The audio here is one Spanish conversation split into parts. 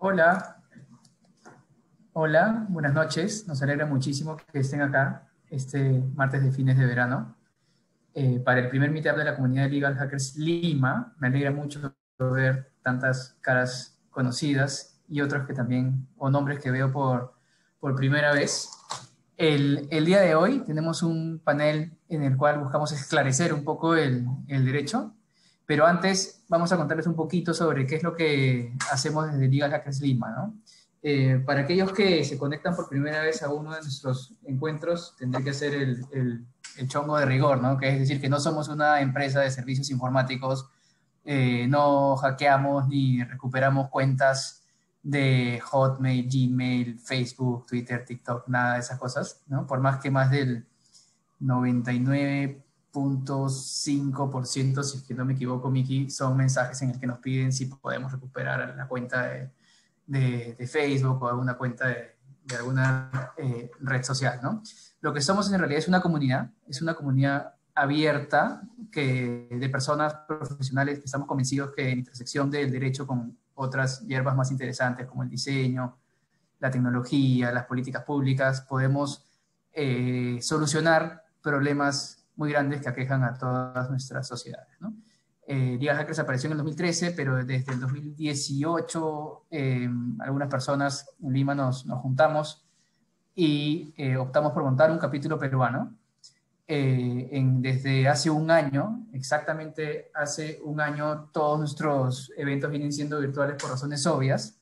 Hola, hola, buenas noches. Nos alegra muchísimo que estén acá este martes de fines de verano para el primer meetup de la comunidad de Legal Hackers Lima. Me alegra mucho ver tantas caras conocidas y otros que también, o nombres que veo por primera vez. El día de hoy tenemos un panel en el cual buscamos esclarecer un poco el derecho, pero antes vamos a contarles un poquito sobre qué es lo que hacemos desde Legal Hackers Lima, ¿no? Para aquellos que se conectan por primera vez a uno de nuestros encuentros, tendré que hacer el chongo de rigor, ¿no? Que es decir, que no somos una empresa de servicios informáticos, no hackeamos ni recuperamos cuentas de Hotmail, Gmail, Facebook, Twitter, TikTok, nada de esas cosas, ¿no? Por más que más del 99,5%, si es que no me equivoco, Miki, son mensajes en el que nos piden si podemos recuperar la cuenta de Facebook o alguna cuenta de alguna red social, ¿no? Lo que somos en realidad es una comunidad abierta de personas profesionales que estamos convencidos que en intersección del derecho con otras hierbas más interesantes como el diseño, la tecnología, las políticas públicas, podemos solucionar problemas muy grandes que aquejan a todas nuestras sociedades, ¿no? Legal Hackers apareció en el 2013, pero desde el 2018 algunas personas en Lima nos juntamos y optamos por montar un capítulo peruano. Desde hace un año, exactamente hace un año, todos nuestros eventos vienen siendo virtuales por razones obvias.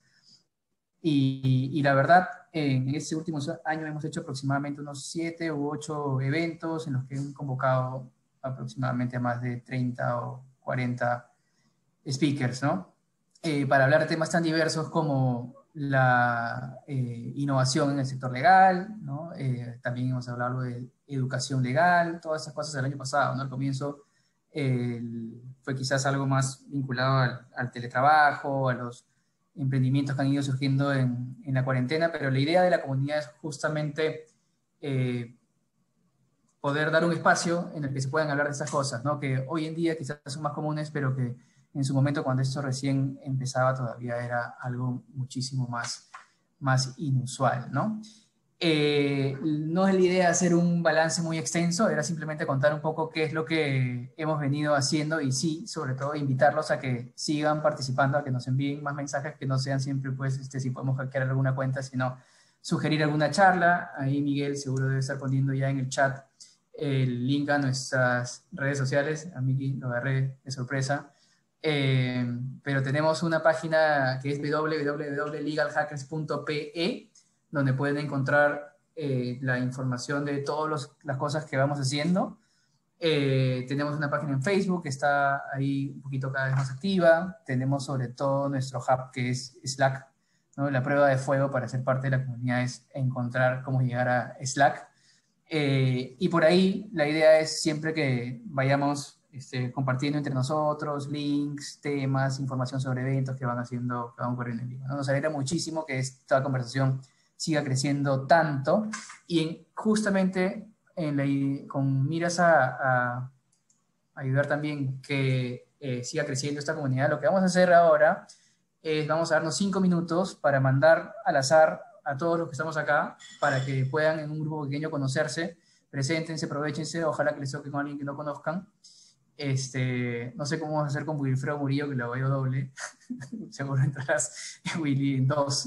Y la verdad, en este último año hemos hecho aproximadamente unos 7 u 8 eventos en los que han convocado aproximadamente a más de 30 o 40 speakers, ¿no? Para hablar de temas tan diversos como la innovación en el sector legal, ¿no? También hemos hablado de educación legal, todas esas cosas el año pasado, ¿no? Al comienzo fue quizás algo más vinculado al teletrabajo, a los emprendimientos que han ido surgiendo en la cuarentena, pero la idea de la comunidad es justamente eh, poder dar un espacio en el que se puedan hablar de esas cosas, ¿no? Que hoy en día quizás son más comunes, pero que en su momento cuando esto recién empezaba todavía era algo muchísimo más inusual, ¿no? No es la idea hacer un balance muy extenso, era simplemente contar un poco qué es lo que hemos venido haciendo y sí, sobre todo invitarlos a que sigan participando, a que nos envíen más mensajes, que no sean siempre, pues, si podemos hackear alguna cuenta, sino sugerir alguna charla. Ahí Miguel seguro debe estar poniendo ya en el chat el link a nuestras redes sociales. A Miki lo agarré de sorpresa. Pero tenemos una página que es www.legalhackers.pe, donde pueden encontrar la información de todas las cosas que vamos haciendo. Tenemos una página en Facebook que está ahí un poquito cada vez más activa. Tenemos sobre todo nuestro hub que es Slack, ¿no? La prueba de fuego para ser parte de la comunidad es encontrar cómo llegar a Slack. Y por ahí la idea es siempre que vayamos compartiendo entre nosotros links, temas, información sobre eventos que van haciendo, que van ocurriendo en vivo, ¿no? Nos alegra muchísimo que esta conversación siga creciendo tanto y justamente con miras a ayudar también que siga creciendo esta comunidad, lo que vamos a hacer ahora es, vamos a darnos 5 minutos para mandar al azar a todos los que estamos acá, para que puedan en un grupo pequeño conocerse, preséntense, aprovechense, ojalá que les toque con alguien que no conozcan. No sé cómo vamos a hacer con Wilfredo Murillo, que lo veo doble. Seguro entrarás, Willy, en dos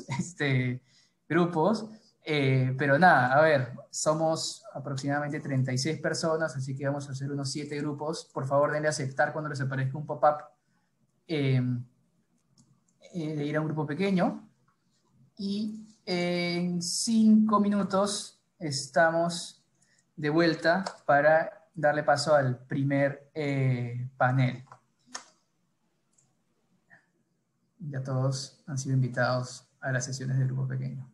grupos. Pero nada, a ver, somos aproximadamente 36 personas, así que vamos a hacer unos 7 grupos. Por favor, denle a aceptar cuando les aparezca un pop-up eh, de ir a un grupo pequeño. Y en 5 minutos estamos de vuelta para darle paso al primer panel. Ya todos han sido invitados a las sesiones del grupo pequeño.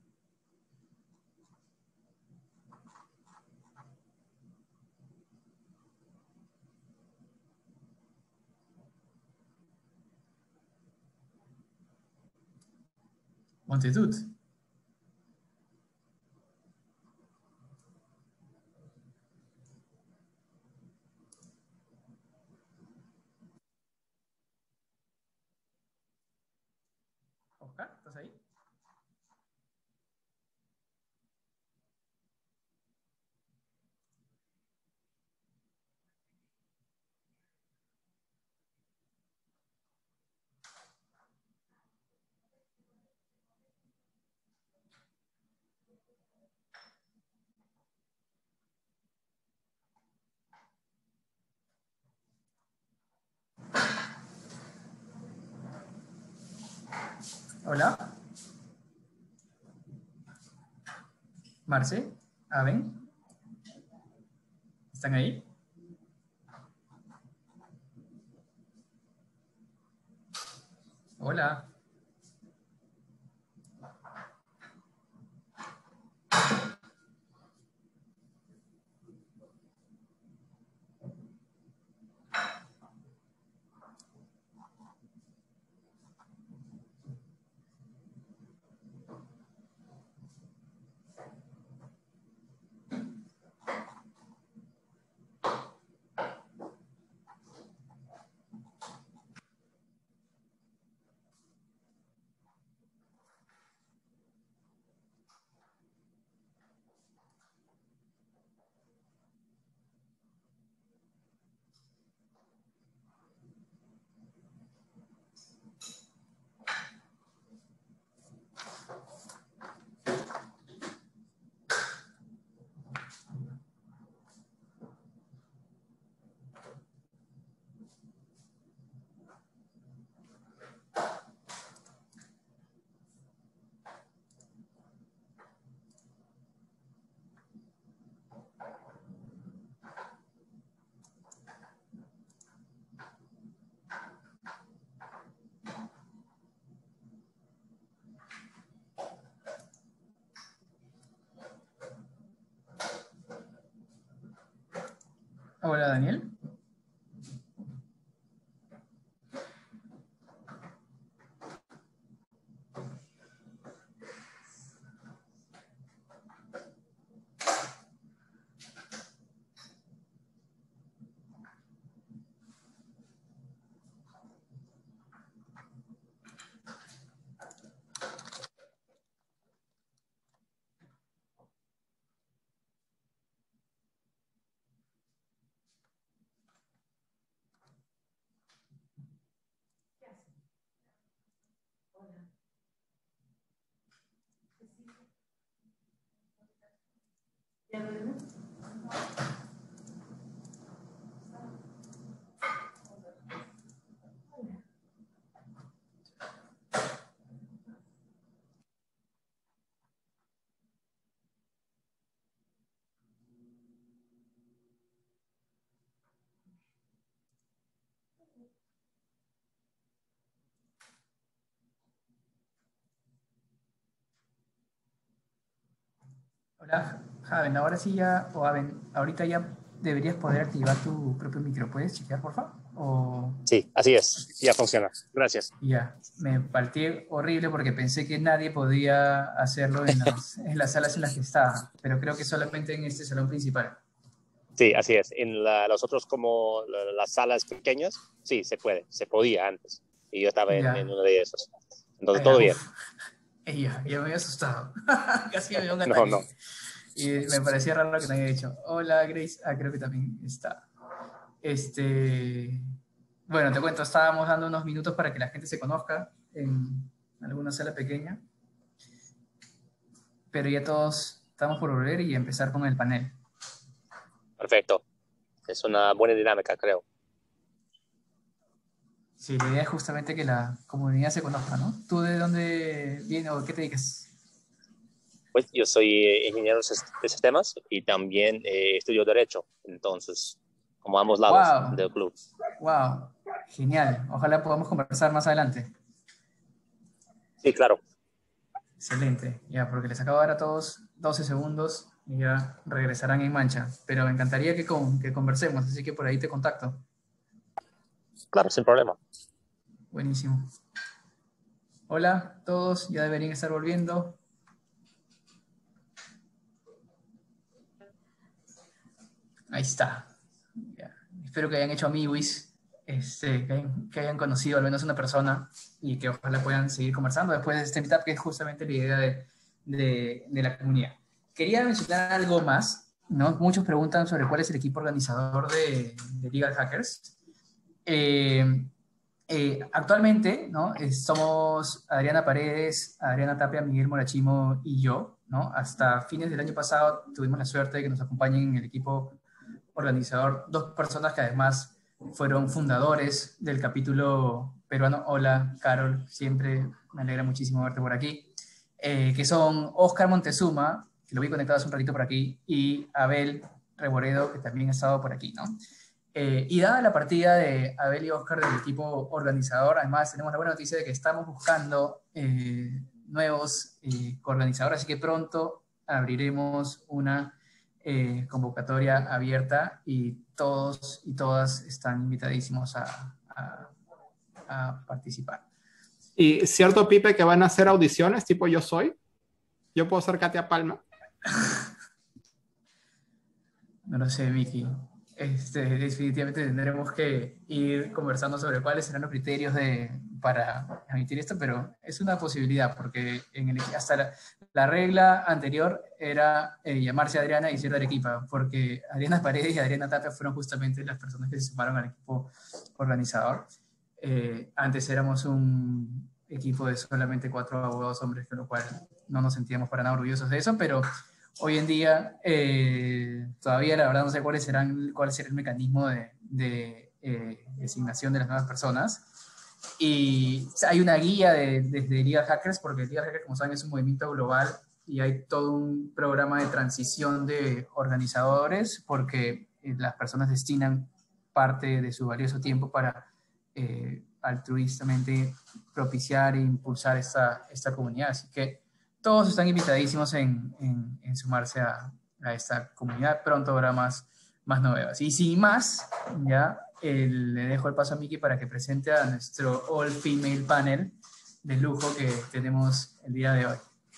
Multitud. Oscar, ¿estás ahí? Hola. Marce, Aben, ¿están ahí? Hola. Hola, Daniel. Hola, Javen, ahora sí ya, o Aben, ahorita ya deberías poder activar tu propio micro. ¿Puedes chequear, por favor? O Sí, así es, ya funciona. Gracias. ya, me partí horrible porque pensé que nadie podía hacerlo en las salas en las que estaba, pero creo que solamente en este salón principal. Sí, así es. En los otros, como las salas pequeñas, sí, se puede, se podía antes. Y yo estaba en Ya, uno de esos. ah, Entonces, ya, todo bien. uff, ya me había asustado. Casi me dio un No, no. ataque. Y me parecía raro que no haya dicho, hola Grace, creo que también está. Este, bueno, te cuento, estábamos dando unos minutos para que la gente se conozca en alguna sala pequeña, pero ya todos estamos por volver y empezar con el panel. Perfecto. Es una buena dinámica, creo. Sí, la idea es justamente que la comunidad se conozca, ¿no? ¿Tú de dónde vienes o qué te dedicas? Pues yo soy ingeniero de sistemas y también estudio Derecho. Entonces, como ambos lados ¡Wow! del club. ¡Wow! Genial. Ojalá podamos conversar más adelante. Sí, claro. Excelente. Ya, porque les acabo de dar a todos 12 segundos y ya regresarán en mancha. Pero me encantaría que conversemos, así que por ahí te contacto. Claro, sin problema. Buenísimo. Hola, todos ya deberían estar volviendo. Ahí está. Ya. Espero que hayan hecho amiguis, que hayan conocido al menos una persona y que ojalá puedan seguir conversando después de este meetup, que es justamente la idea de la comunidad. Quería mencionar algo más, ¿no? Muchos preguntan sobre cuál es el equipo organizador de Legal Hackers. Eh, Actualmente, ¿no? Somos Adriana Paredes, Adriana Tapia, Miguel Morachimo y yo, ¿no? Hasta fines del año pasado tuvimos la suerte de que nos acompañen en el equipo organizador dos personas que además fueron fundadores del capítulo peruano. Hola, Carol, siempre me alegra muchísimo verte por aquí. Que son Oscar Montezuma, que lo vi conectado hace un ratito por aquí, y Abel Reboredo, que también ha estado por aquí, ¿no? Y dada la partida de Abel y Oscar del equipo organizador, además tenemos la buena noticia de que estamos buscando nuevos organizadores, así que pronto abriremos una convocatoria abierta y todos y todas están invitadísimos a participar. Y cierto, Pipe, que van a hacer audiciones tipo Yo Soy. Yo puedo ser Katia Palma. No lo sé, Miki. Definitivamente tendremos que ir conversando sobre cuáles serán los criterios para emitir esto, pero es una posibilidad, porque hasta la regla anterior era llamarse Adriana y ser de Arequipa, porque Adriana Paredes y Adriana Tapia fueron justamente las personas que se sumaron al equipo organizador. Antes éramos un equipo de solamente 4 abogados hombres, con lo cual no nos sentíamos para nada orgullosos de eso, pero hoy en día todavía la verdad no sé cuál será el mecanismo de designación de las nuevas personas. Y hay una guía desde Legal Hackers, porque Legal Hackers, como saben, es un movimiento global y hay todo un programa de transición de organizadores, porque las personas destinan parte de su valioso tiempo para altruistamente propiciar e impulsar esta comunidad. Así que todos están invitadísimos en sumarse a esta comunidad. Pronto habrá más novedades. Y sin más, ya le dejo el paso a Miki para que presente a nuestro All Female Panel de lujo que tenemos el día de hoy.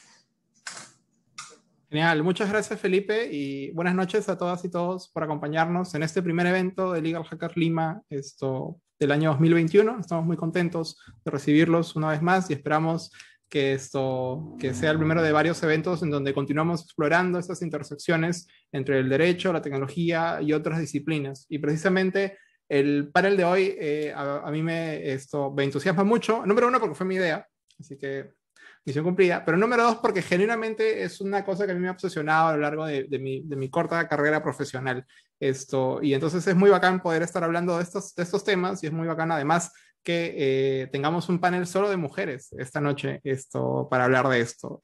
Genial, muchas gracias Felipe y buenas noches a todas y todos por acompañarnos en este primer evento de Legal Hackers Lima del año 2021. Estamos muy contentos de recibirlos una vez más y esperamos que sea el primero de varios eventos en donde continuamos explorando estas intersecciones entre el derecho, la tecnología y otras disciplinas. Y precisamente el panel de hoy a mí me entusiasma mucho. Número uno, porque fue mi idea, así que misión cumplida. Pero número dos, porque genuinamente es una cosa que a mí me ha obsesionado a lo largo de mi corta carrera profesional. Y entonces es muy bacán poder estar hablando de estos temas y es muy bacán además que tengamos un panel solo de mujeres esta noche para hablar de esto.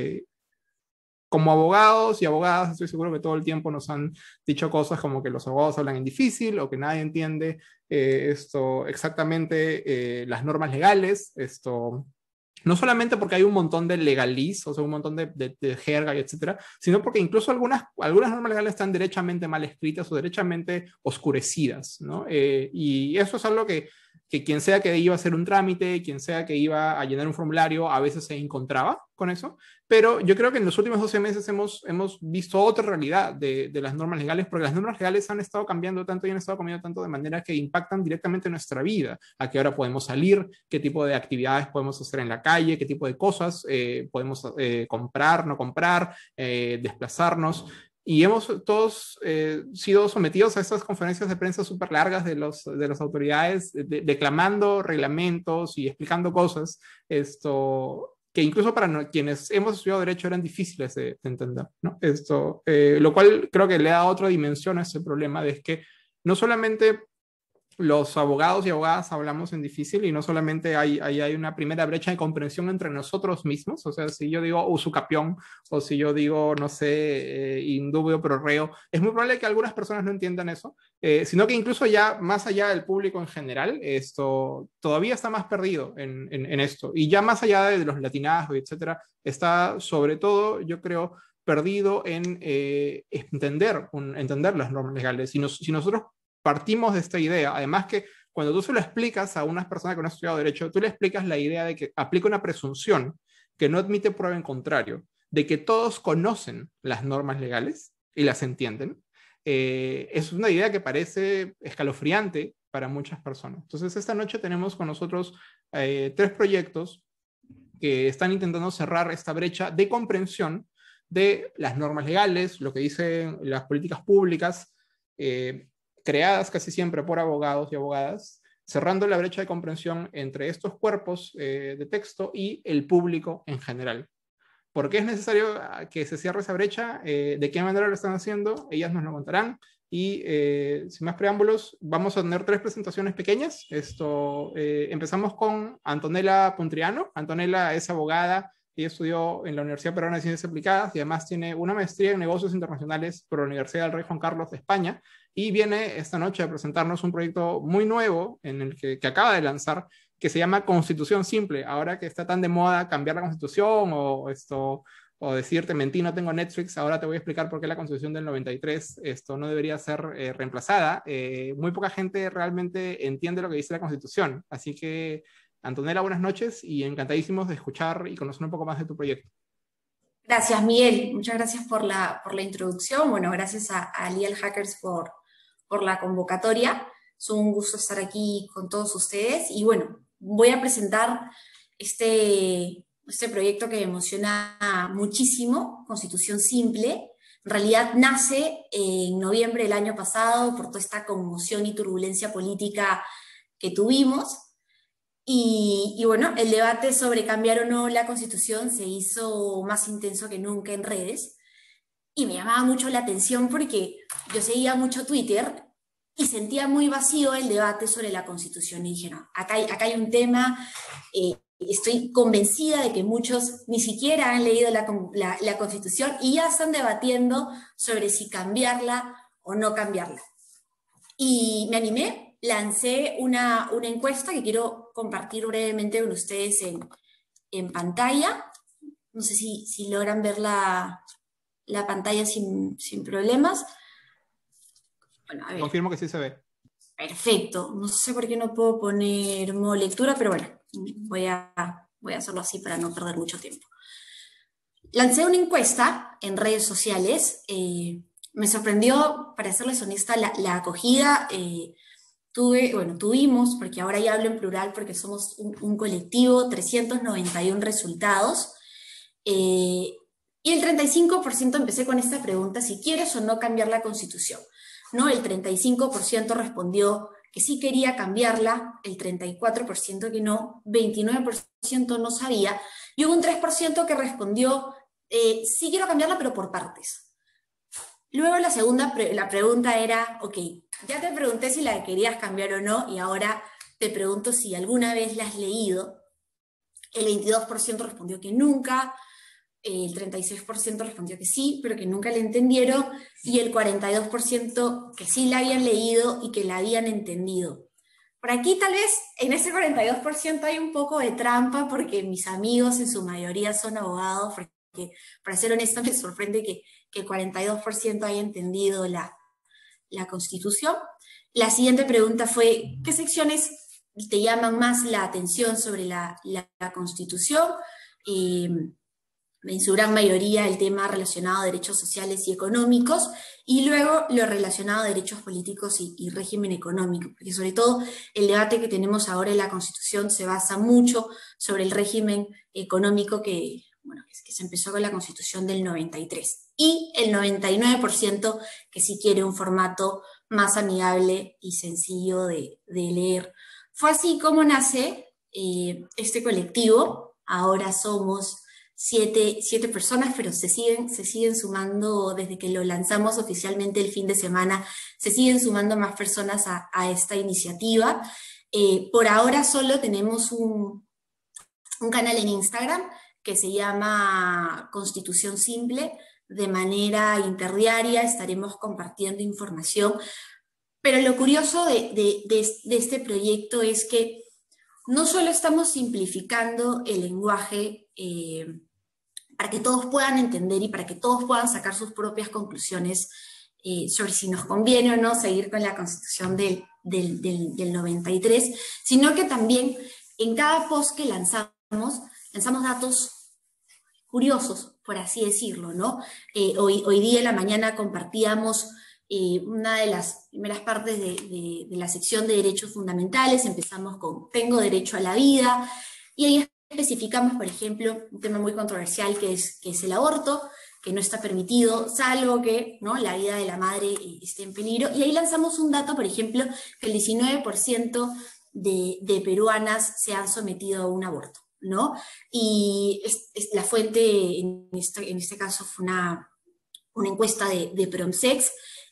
Como abogados y abogadas, estoy seguro que todo el tiempo nos han dicho cosas como que los abogados hablan en difícil o que nadie entiende exactamente las normas legales. No solamente porque hay un montón de legaliz, o sea, un montón de jerga y etcétera, sino porque incluso algunas normas legales están derechamente mal escritas o derechamente oscurecidas, ¿no? Y eso es algo que quien sea que iba a hacer un trámite, quien sea que iba a llenar un formulario, a veces se encontraba con eso. Pero yo creo que en los últimos 12 meses hemos visto otra realidad de las normas legales, porque las normas legales han estado cambiando tanto y han estado cambiando tanto de manera que impactan directamente nuestra vida, a qué hora podemos salir, qué tipo de actividades podemos hacer en la calle, qué tipo de cosas podemos comprar, no comprar, desplazarnos. Y hemos todos sido sometidos a estas conferencias de prensa súper largas de las autoridades, declamando reglamentos y explicando cosas, que incluso para quienes hemos estudiado Derecho eran difíciles de entender, ¿no? Lo cual creo que le da otra dimensión a ese problema, de que no solamente los abogados y abogadas hablamos en difícil y no solamente hay una primera brecha de comprensión entre nosotros mismos, o sea, si yo digo usucapión o si yo digo, no sé, indubio pro reo, es muy probable que algunas personas no entiendan eso, sino que incluso ya más allá del público en general, todavía está más perdido en esto, y ya más allá de los latinazgos, etcétera, está sobre todo, yo creo, perdido en entender las normas legales. Si nosotros partimos de esta idea, además que cuando tú se lo explicas a unas personas que no han estudiado Derecho, tú le explicas la idea de que aplica una presunción que no admite prueba en contrario, de que todos conocen las normas legales y las entienden. Es una idea que parece escalofriante para muchas personas. Entonces, esta noche tenemos con nosotros 3 proyectos que están intentando cerrar esta brecha de comprensión de las normas legales, lo que dicen las políticas públicas, creadas casi siempre por abogados y abogadas, cerrando la brecha de comprensión entre estos cuerpos de texto y el público en general. ¿Por qué es necesario que se cierre esa brecha? ¿De qué manera lo están haciendo? Ellas nos lo contarán. Y sin más preámbulos, vamos a tener 3 presentaciones pequeñas. Empezamos con Antonella Puntriano. Antonella es abogada y estudió en la Universidad Peruana de Ciencias Aplicadas y además tiene una maestría en negocios internacionales por la Universidad del Rey Juan Carlos de España, y viene esta noche a presentarnos un proyecto muy nuevo en el que acaba de lanzar, que se llama Constitución Simple. Ahora que está tan de moda cambiar la Constitución o decirte, mentí, no tengo Netflix, ahora te voy a explicar por qué la Constitución del 93 no debería ser reemplazada. Muy poca gente realmente entiende lo que dice la Constitución. Así que, Antonella, buenas noches y encantadísimos de escuchar y conocer un poco más de tu proyecto. Gracias, Miguel. Muchas gracias por la introducción. Bueno, gracias a Legal Hackers por la convocatoria. Es un gusto estar aquí con todos ustedes. Y bueno, voy a presentar este proyecto que me emociona muchísimo, Constitución Simple. En realidad nace en noviembre del año pasado por toda esta conmoción y turbulencia política que tuvimos. Y bueno, el debate sobre cambiar o no la Constitución se hizo más intenso que nunca en redes. Y me llamaba mucho la atención porque yo seguía mucho Twitter y sentía muy vacío el debate sobre la Constitución. Y dije, no, acá hay un tema, estoy convencida de que muchos ni siquiera han leído la Constitución y ya están debatiendo sobre si cambiarla o no cambiarla. Y me animé, lancé una encuesta que quiero compartir brevemente con ustedes en pantalla. No sé si logran ver la pantalla sin problemas. Bueno, a ver. Confirmo que sí se ve. Perfecto. No sé por qué no puedo poner modo lectura, pero bueno, voy a hacerlo así para no perder mucho tiempo. Lancé una encuesta en redes sociales. Me sorprendió, para serles honesta, la acogida. Tuvimos, porque ahora ya hablo en plural porque somos un colectivo, 391 resultados. Y el 35% empecé con esta pregunta: si quieres o no cambiar la Constitución. ¿No? El 35% respondió que sí quería cambiarla, el 34% que no, 29% no sabía, y hubo un 3% que respondió, sí quiero cambiarla, pero por partes. Luego la pregunta era, ok, ya te pregunté si la querías cambiar o no, y ahora te pregunto si alguna vez la has leído. El 22% respondió que nunca, el 36% respondió que sí, pero que nunca la entendieron, y el 42% que sí la habían leído y que la habían entendido. Por aquí tal vez en ese 42% hay un poco de trampa, porque mis amigos en su mayoría son abogados, porque para ser honesta me sorprende que el 42% haya entendido la Constitución. La siguiente pregunta fue, ¿qué secciones te llaman más la atención sobre la Constitución? En su gran mayoría el tema relacionado a derechos sociales y económicos, y luego lo relacionado a derechos políticos y régimen económico, porque sobre todo el debate que tenemos ahora en la Constitución se basa mucho sobre el régimen económico que se empezó con la Constitución del 93, y el 99% que sí quiere un formato más amigable y sencillo de leer. Fue así como nace este colectivo. Ahora somos 7 personas, pero se siguen sumando desde que lo lanzamos oficialmente el fin de semana, se siguen sumando más personas a esta iniciativa. Por ahora solo tenemos un canal en Instagram que se llama Constitución Simple. De manera interdiaria estaremos compartiendo información, pero lo curioso de este proyecto es que no solo estamos simplificando el lenguaje para que todos puedan entender y para que todos puedan sacar sus propias conclusiones sobre si nos conviene o no seguir con la Constitución del 93, sino que también en cada post que lanzamos datos curiosos, por así decirlo, ¿no? Hoy día en la mañana compartíamos una de las primeras partes de la sección de derechos fundamentales. Empezamos con tengo derecho a la vida, y ahí especificamos, por ejemplo, un tema muy controversial que es el aborto, que no está permitido, salvo que, ¿no?, la vida de la madre esté en peligro. Y ahí lanzamos un dato, por ejemplo, que el 19% de peruanas se han sometido a un aborto, ¿no? Y la fuente en este caso fue una encuesta de Promsex,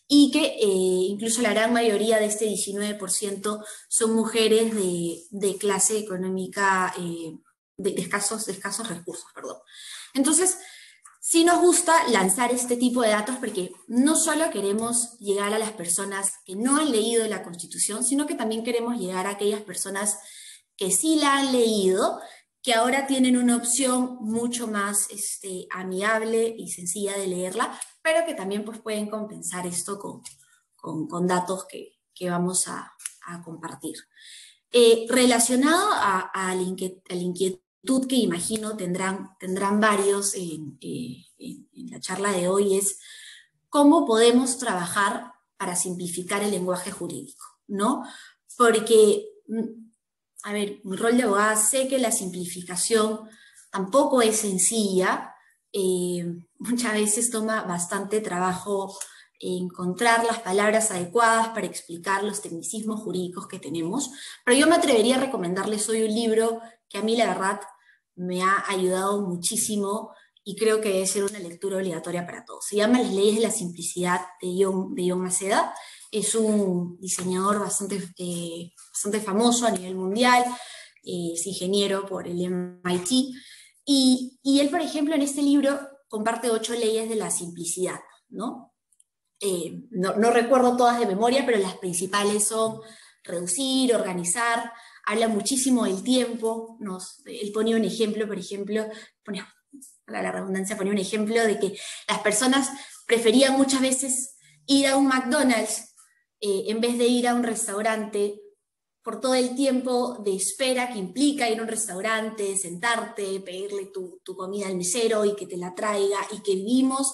y que incluso la gran mayoría de este 19% son mujeres de clase económica, de escasos recursos, perdón. Entonces, sí nos gusta lanzar este tipo de datos porque no solo queremos llegar a las personas que no han leído la Constitución, sino que también queremos llegar a aquellas personas que sí la han leído, que ahora tienen una opción mucho más amigable y sencilla de leerla, pero que también pues, pueden compensar esto con datos que vamos a compartir. Relacionado a la inquietud que imagino tendrán varios en la charla de hoy, es cómo podemos trabajar para simplificar el lenguaje jurídico, ¿no? Porque, a ver, mi rol de abogada, sé que la simplificación tampoco es sencilla, muchas veces toma bastante trabajo encontrar las palabras adecuadas para explicar los tecnicismos jurídicos que tenemos, pero yo me atrevería a recomendarles hoy un libro que a mí la verdad me ha ayudado muchísimo y creo que debe ser una lectura obligatoria para todos. Se llama Las leyes de la simplicidad de John Maceda. Es un diseñador bastante famoso a nivel mundial, es ingeniero por el MIT, y él, por ejemplo, en este libro comparte 8 leyes de la simplicidad, ¿no? No recuerdo todas de memoria, pero las principales son reducir, organizar, habla muchísimo del tiempo, él ponía un ejemplo, por ejemplo, la redundancia, ponía un ejemplo de que las personas preferían muchas veces ir a un McDonald's en vez de ir a un restaurante por todo el tiempo de espera que implica ir a un restaurante, sentarte, pedirle tu comida al mesero y que te la traiga, y que vivimos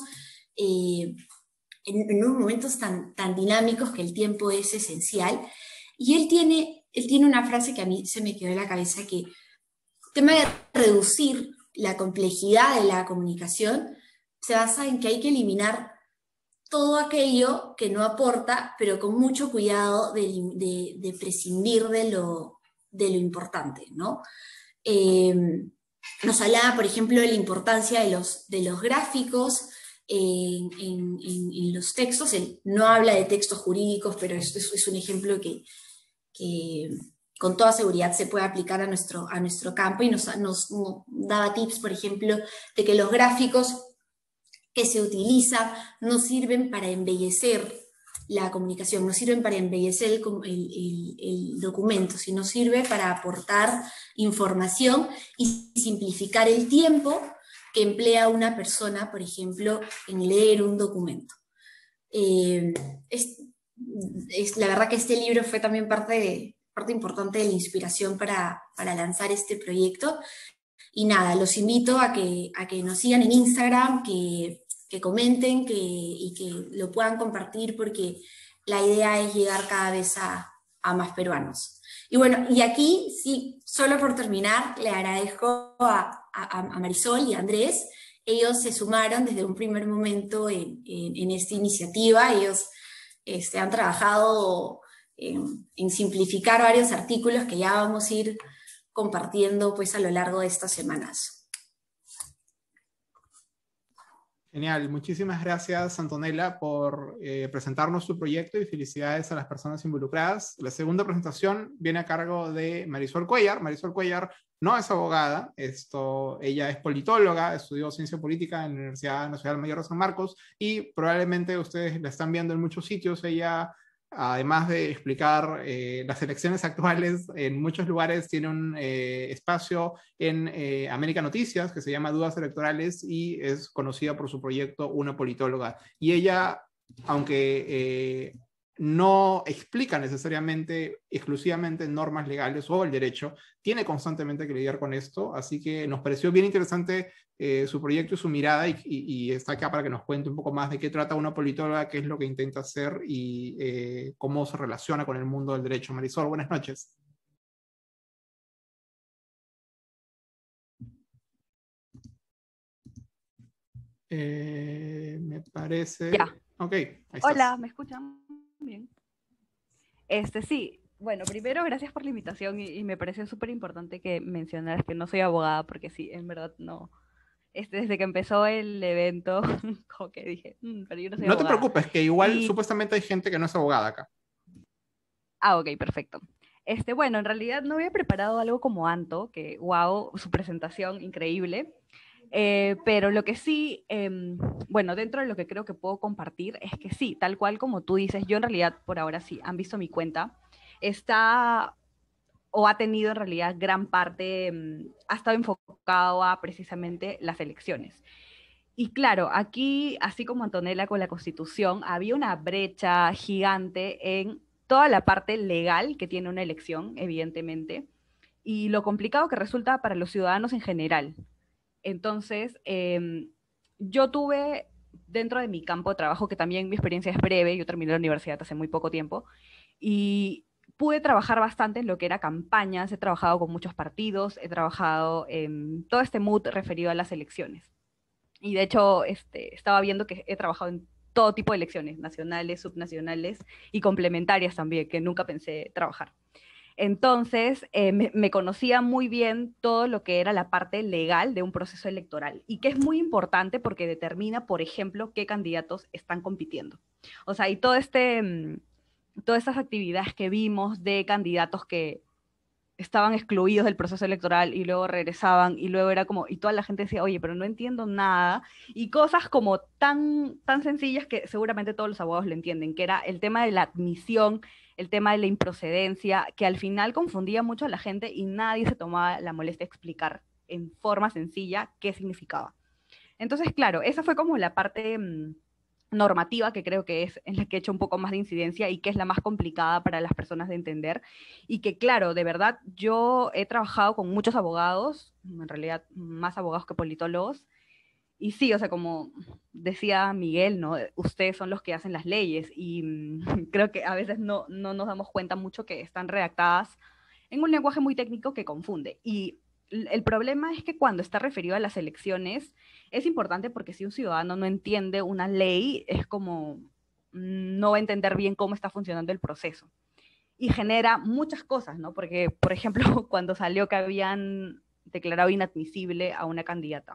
en unos momentos tan dinámicos que el tiempo es esencial. Y él tiene una frase que a mí se me quedó en la cabeza, que el tema de reducir la complejidad de la comunicación se basa en que hay que eliminar todo aquello que no aporta, pero con mucho cuidado de prescindir de lo importante, ¿no? Nos hablaba, por ejemplo, de la importancia de los gráficos en los textos. Él no habla de textos jurídicos, pero esto es un ejemplo que con toda seguridad se puede aplicar a nuestro campo, y nos daba tips, por ejemplo, de que los gráficos que se utilizan no sirven para embellecer la comunicación, no sirven para embellecer el documento, sino sirve para aportar información y simplificar el tiempo que emplea una persona, por ejemplo, en leer un documento. La verdad que este libro fue también parte importante de la inspiración para lanzar este proyecto. Y nada, los invito a que nos sigan en Instagram, que comenten y que lo puedan compartir, porque la idea es llegar cada vez a más peruanos. Y bueno, y aquí, sí, solo por terminar, le agradezco a Marisol y a Andrés. Ellos se sumaron desde un primer momento en esta iniciativa. Ellos han trabajado en simplificar varios artículos que ya vamos a ir compartiendo pues a lo largo de estas semanas. Genial, muchísimas gracias, Antonella, por presentarnos tu proyecto, y felicidades a las personas involucradas. La segunda presentación viene a cargo de Marisol Cuellar. Marisol Cuellar no es abogada, ella es politóloga, estudió ciencia política en la Universidad Nacional Mayor de San Marcos, y probablemente ustedes la están viendo en muchos sitios. Ella, además de explicar las elecciones actuales, en muchos lugares tiene un espacio en América Noticias que se llama Dudas Electorales, y es conocida por su proyecto Una Politóloga. Y ella, aunque no explica necesariamente exclusivamente normas legales o el derecho, tiene constantemente que lidiar con esto, así que nos pareció bien interesante su proyecto y su mirada, y está acá para que nos cuente un poco más de qué trata Una Politóloga, qué es lo que intenta hacer y cómo se relaciona con el mundo del derecho. Marisol, buenas noches. Me parece... Ya. Ok, ahí estás. Hola, ¿me escuchan? Bien. Sí, bueno, primero gracias por la invitación, y me pareció súper importante que mencionaras que no soy abogada, porque sí, en verdad desde que empezó el evento, como que dije, pero yo no soy No te abogada. preocupes, que igual Y supuestamente hay gente que no es abogada acá. Ok, perfecto. Bueno, en realidad no había preparado algo como Anto, que wow, su presentación increíble. Pero lo que sí, bueno, dentro de lo que creo que puedo compartir es que sí, tal cual como tú dices, yo en realidad por ahora sí, han visto mi cuenta, está o ha tenido en realidad gran parte, ha estado enfocado a precisamente las elecciones. Y claro, aquí, así como Antonella con la Constitución, había una brecha gigante en toda la parte legal que tiene una elección, evidentemente, y lo complicado que resulta para los ciudadanos en general. Entonces, yo tuve dentro de mi campo de trabajo, que también mi experiencia es breve, yo terminé la universidad hace muy poco tiempo, y pude trabajar bastante en lo que era campañas, he trabajado con muchos partidos, he trabajado en todo este mood referido a las elecciones. Y de hecho, estaba viendo que he trabajado en todo tipo de elecciones, nacionales, subnacionales y complementarias también, que nunca pensé trabajar. Entonces, me conocía muy bien todo lo que era la parte legal de un proceso electoral y que es muy importante porque determina, por ejemplo, qué candidatos están compitiendo. O sea, y todas estas actividades que vimos de candidatos que estaban excluidos del proceso electoral y luego regresaban y luego era como, y toda la gente decía, oye, pero no entiendo nada, y cosas como tan sencillas que seguramente todos los abogados lo entienden, que era el tema de la admisión, el tema de la improcedencia, que al final confundía mucho a la gente y nadie se tomaba la molestia de explicar en forma sencilla qué significaba. Entonces, claro, esa fue como la parte normativa, que creo que es en la que he hecho un poco más de incidencia y que es la más complicada para las personas de entender. Y que, claro, de verdad, yo he trabajado con muchos abogados, en realidad más abogados que politólogos, y sí, o sea, como decía Miguel, ¿no? Ustedes son los que hacen las leyes y creo que a veces no nos damos cuenta mucho que están redactadas en un lenguaje muy técnico que confunde. Y el problema es que cuando está referido a las elecciones es importante porque si un ciudadano no entiende una ley, es como no va a entender bien cómo está funcionando el proceso. Y genera muchas cosas, ¿no? Porque, por ejemplo, cuando salió que habían declarado inadmisible a una candidata.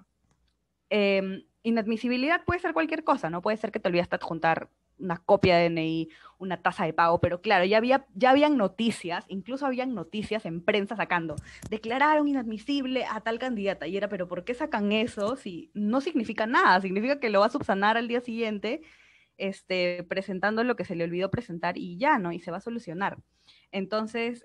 Inadmisibilidad puede ser cualquier cosa, ¿no? Puede ser que te olvidaste adjuntar una copia de DNI, una tasa de pago, pero claro, ya habían noticias, incluso habían noticias en prensa sacando, declararon inadmisible a tal candidata, y era, pero ¿por qué sacan eso si no significa nada? Significa que lo va a subsanar al día siguiente, presentando lo que se le olvidó presentar y ya, ¿no? Y se va a solucionar. Entonces,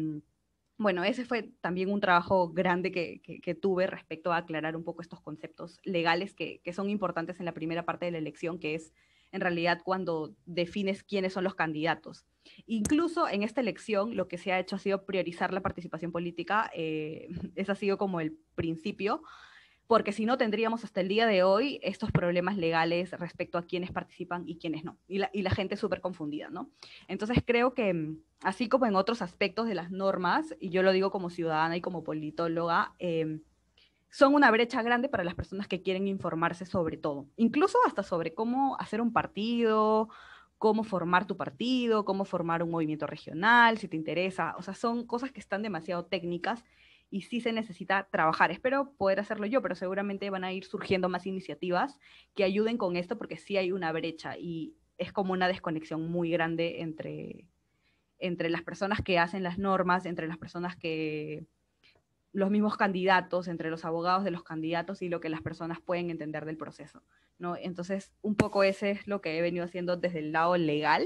bueno, ese fue también un trabajo grande que tuve respecto a aclarar un poco estos conceptos legales que son importantes en la primera parte de la elección, que es en realidad cuando defines quiénes son los candidatos. Incluso en esta elección lo que se ha hecho ha sido priorizar la participación política, ese ha sido como el principio, porque si no tendríamos hasta el día de hoy estos problemas legales respecto a quiénes participan y quiénes no, y la gente súper confundida, ¿no? Entonces creo que así como en otros aspectos de las normas, y yo lo digo como ciudadana y como politóloga, son una brecha grande para las personas que quieren informarse sobre todo, incluso hasta sobre cómo hacer un partido, cómo formar tu partido, cómo formar un movimiento regional, si te interesa. O sea, son cosas que están demasiado técnicas y sí se necesita trabajar. Espero poder hacerlo yo, pero seguramente van a ir surgiendo más iniciativas que ayuden con esto porque sí hay una brecha y es como una desconexión muy grande entre las personas que hacen las normas, entre las personas que los mismos candidatos, entre los abogados de los candidatos y lo que las personas pueden entender del proceso, ¿no? Entonces, un poco ese es lo que he venido haciendo desde el lado legal.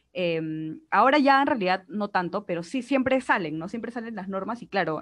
Ahora ya en realidad no tanto, pero sí siempre salen, ¿no? Siempre salen las normas y claro,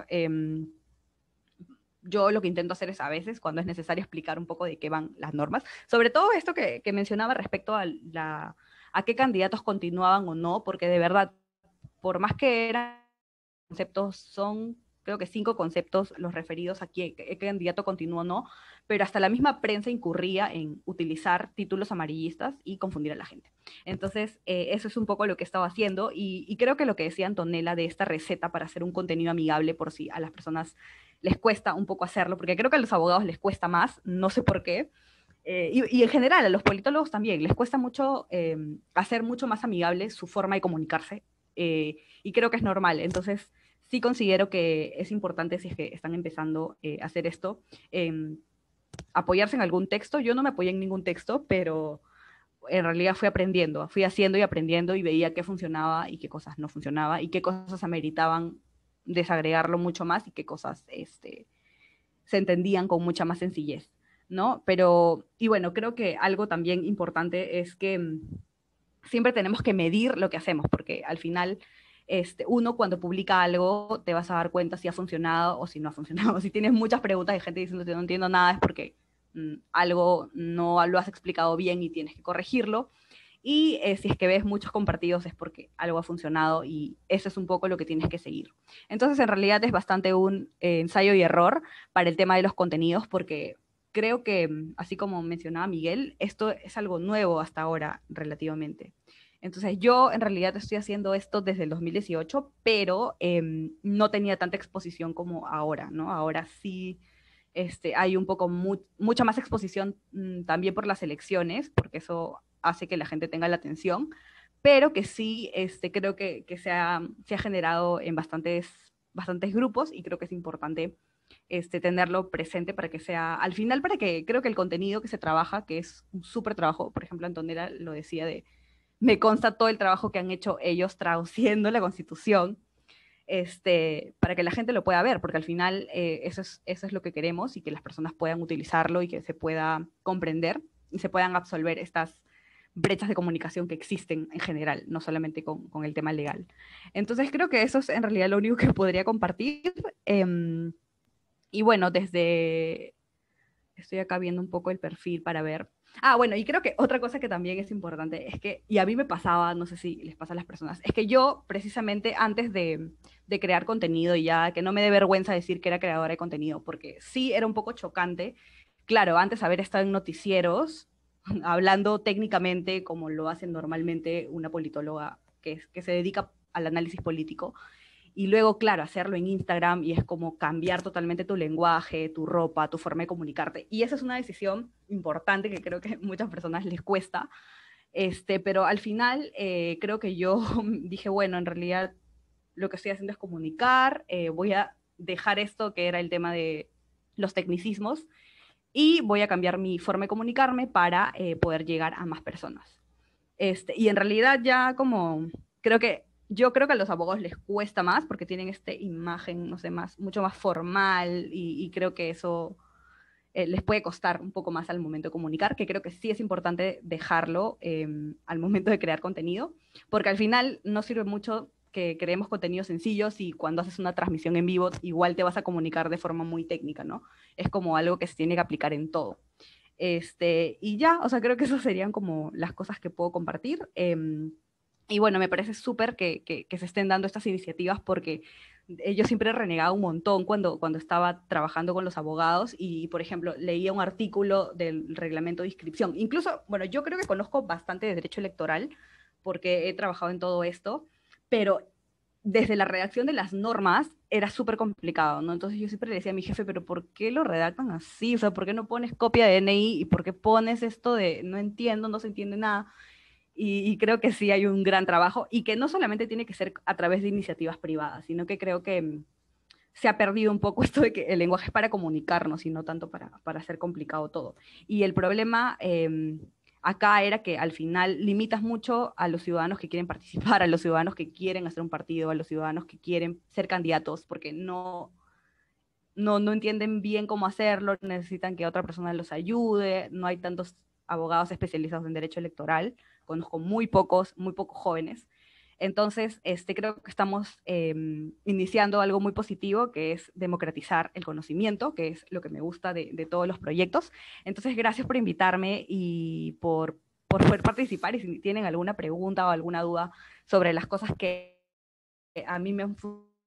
yo lo que intento hacer es a veces, cuando es necesario, explicar un poco de qué van las normas. Sobre todo esto que mencionaba respecto a qué candidatos continuaban o no, porque de verdad, por más que eran conceptos, son creo que 5 conceptos los referidos a qué candidato continúa o no, pero hasta la misma prensa incurría en utilizar títulos amarillistas y confundir a la gente. Entonces, eso es un poco lo que he estado haciendo y creo que lo que decía Antonella de esta receta para hacer un contenido amigable por si a las personas les cuesta un poco hacerlo, porque creo que a los abogados les cuesta más, no sé por qué, y en general a los politólogos también les cuesta mucho hacer mucho más amigable su forma de comunicarse, y creo que es normal. Entonces, sí considero que es importante si es que están empezando a hacer esto, apoyarse en algún texto. Yo no me apoyé en ningún texto, pero en realidad fui aprendiendo, fui haciendo y aprendiendo y veía qué funcionaba y qué cosas no funcionaba y qué cosas ameritaban desagregarlo mucho más y qué cosas se entendían con mucha más sencillez, ¿no? Pero, y bueno, creo que algo también importante es que siempre tenemos que medir lo que hacemos, porque al final uno cuando publica algo te vas a dar cuenta si ha funcionado o si no ha funcionado. Si tienes muchas preguntas y gente diciendo que no entiendo nada es porque algo no lo has explicado bien y tienes que corregirlo. Y si es que ves muchos compartidos es porque algo ha funcionado y eso es un poco lo que tienes que seguir. Entonces, en realidad es bastante un ensayo y error para el tema de los contenidos porque creo que, así como mencionaba Miguel, esto es algo nuevo hasta ahora relativamente. Entonces, yo en realidad estoy haciendo esto desde el 2018, pero no tenía tanta exposición como ahora, ¿no? Ahora sí hay un poco, mucha más exposición también por las elecciones, porque eso hace que la gente tenga la atención, pero que sí creo que se ha generado en bastantes grupos y creo que es importante tenerlo presente para que sea, al final, para que creo que el contenido que se trabaja, que es un súper trabajo, por ejemplo, Antonella lo decía me consta todo el trabajo que han hecho ellos traduciendo la Constitución, para que la gente lo pueda ver, porque al final eso es lo que queremos y que las personas puedan utilizarlo y que se pueda comprender y se puedan absolver estas brechas de comunicación que existen en general, no solamente con el tema legal. Entonces creo que eso es en realidad lo único que podría compartir. Y bueno, estoy acá viendo un poco el perfil para ver. Ah, bueno, y creo que otra cosa que también es importante es que, y a mí me pasaba, no sé si les pasa a las personas, es que yo precisamente antes de crear contenido, y ya que no me dé vergüenza decir que era creadora de contenido, porque sí era un poco chocante, claro, antes haber estado en noticieros, hablando técnicamente como lo hacen normalmente una politóloga que se dedica al análisis político, y luego, claro, hacerlo en Instagram y es como cambiar totalmente tu lenguaje, tu ropa, tu forma de comunicarte. Y esa es una decisión importante que creo que a muchas personas les cuesta. Pero al final creo que yo dije, bueno, en realidad lo que estoy haciendo es comunicar, voy a dejar esto que era el tema de los tecnicismos y voy a cambiar mi forma de comunicarme para poder llegar a más personas. Y en realidad ya como yo creo que a los abogados les cuesta más porque tienen esta imagen, no sé, mucho más formal y creo que eso les puede costar un poco más al momento de comunicar, que creo que sí es importante dejarlo al momento de crear contenido, porque al final no sirve mucho que creemos contenidos sencillos y cuando haces una transmisión en vivo igual te vas a comunicar de forma muy técnica, ¿no? Es como algo que se tiene que aplicar en todo. Y ya, o sea, creo que esas serían como las cosas que puedo compartir. Y bueno, me parece súper que se estén dando estas iniciativas porque yo siempre he renegado un montón cuando estaba trabajando con los abogados y, por ejemplo, leía un artículo del reglamento de inscripción. Incluso, bueno, yo creo que conozco bastante de derecho electoral porque he trabajado en todo esto, pero desde la redacción de las normas era súper complicado, ¿no? Entonces yo siempre le decía a mi jefe, pero ¿por qué lo redactan así? O sea, ¿por qué no pones copia de DNI? ¿Y por qué pones esto de no entiendo, no se entiende nada? Y creo que sí hay un gran trabajo y que no solamente tiene que ser a través de iniciativas privadas, sino que creo que se ha perdido un poco esto de que el lenguaje es para comunicarnos y no tanto para hacer complicado todo. Y el problema acá era que al final limitas mucho a los ciudadanos que quieren participar, a los ciudadanos que quieren hacer un partido, a los ciudadanos que quieren ser candidatos, porque no entienden bien cómo hacerlo, necesitan que otra persona los ayude, no hay tantos abogados especializados en derecho electoral, conozco muy pocos jóvenes. Entonces, creo que estamos iniciando algo muy positivo, que es democratizar el conocimiento, que es lo que me gusta de todos los proyectos. Entonces, gracias por invitarme y por poder participar. Y si tienen alguna pregunta o alguna duda sobre las cosas que a mí me han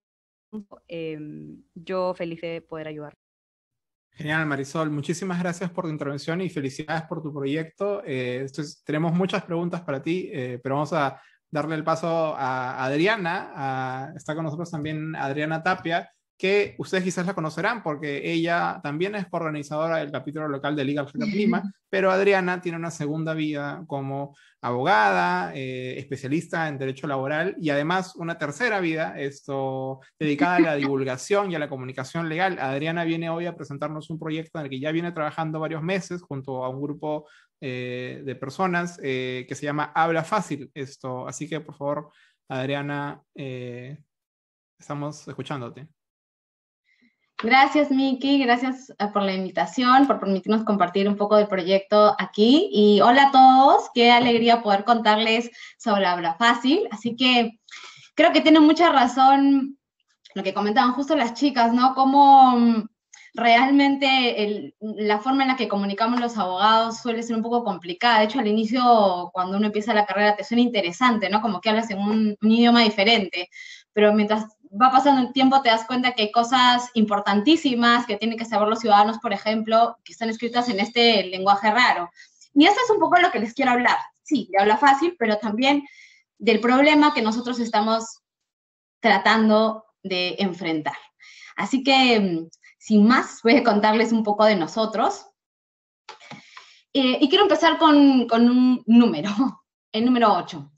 yo feliz de poder ayudar. Genial, Marisol. Muchísimas gracias por tu intervención y felicidades por tu proyecto. Tenemos muchas preguntas para ti, pero vamos a darle el paso a Adriana. Está con nosotros también Adriana Tapia, que ustedes quizás la conocerán porque ella también es coorganizadora del capítulo local de Legal Hackup Lima, pero Adriana tiene una segunda vida como abogada, especialista en derecho laboral y además una tercera vida dedicada a la divulgación y a la comunicación legal. Adriana viene hoy a presentarnos un proyecto en el que ya viene trabajando varios meses junto a un grupo de personas que se llama Habla Fácil. Así que por favor, Adriana, estamos escuchándote. Gracias, Miki, gracias por la invitación, por permitirnos compartir un poco del proyecto aquí. Y hola a todos, qué alegría poder contarles sobre Habla Fácil. Así que creo que tiene mucha razón lo que comentaban justo las chicas, ¿no? Cómo realmente la forma en la que comunicamos los abogados suele ser un poco complicada. De hecho, al inicio, cuando uno empieza la carrera, te suena interesante, ¿no? Como que hablas en un idioma diferente. Pero mientras va pasando el tiempo te das cuenta que hay cosas importantísimas que tienen que saber los ciudadanos, por ejemplo, que están escritas en este lenguaje raro. Y eso es un poco lo que les quiero hablar. Sí, de Habla Fácil, pero también del problema que nosotros estamos tratando de enfrentar. Así que, sin más, voy a contarles un poco de nosotros. Y quiero empezar con un número, el número 8.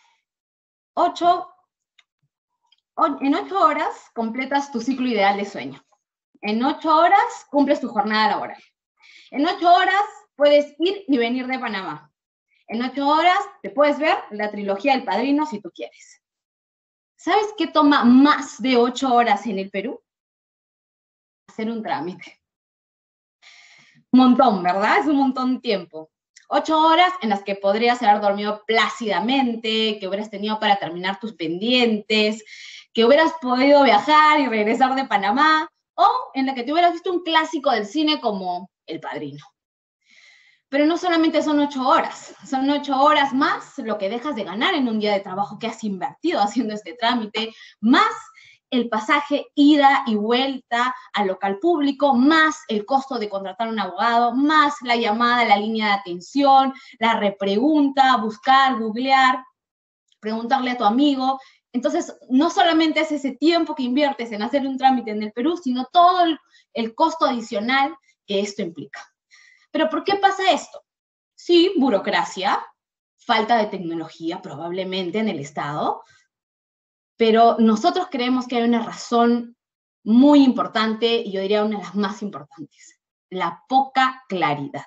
En 8 horas completas tu ciclo ideal de sueño. En 8 horas cumples tu jornada laboral. En 8 horas puedes ir y venir de Panamá. En 8 horas te puedes ver la trilogía del Padrino si tú quieres. ¿Sabes qué toma más de 8 horas en el Perú? Hacer un trámite. Un montón, ¿verdad? Es un montón de tiempo. 8 horas en las que podrías haber dormido plácidamente, que hubieras tenido para terminar tus pendientes, que hubieras podido viajar y regresar de Panamá, o en la que te hubieras visto un clásico del cine como El Padrino. Pero no solamente son 8 horas, son 8 horas más lo que dejas de ganar en un día de trabajo que has invertido haciendo este trámite, más el pasaje ida y vuelta al local público, más el costo de contratar a un abogado, más la llamada a la línea de atención, la repregunta, buscar, googlear, preguntarle a tu amigo. Entonces, no solamente es ese tiempo que inviertes en hacer un trámite en el Perú, sino todo el costo adicional que esto implica. ¿Pero por qué pasa esto? Sí, burocracia, falta de tecnología probablemente en el Estado, pero nosotros creemos que hay una razón muy importante, y yo diría una de las más importantes, la poca claridad.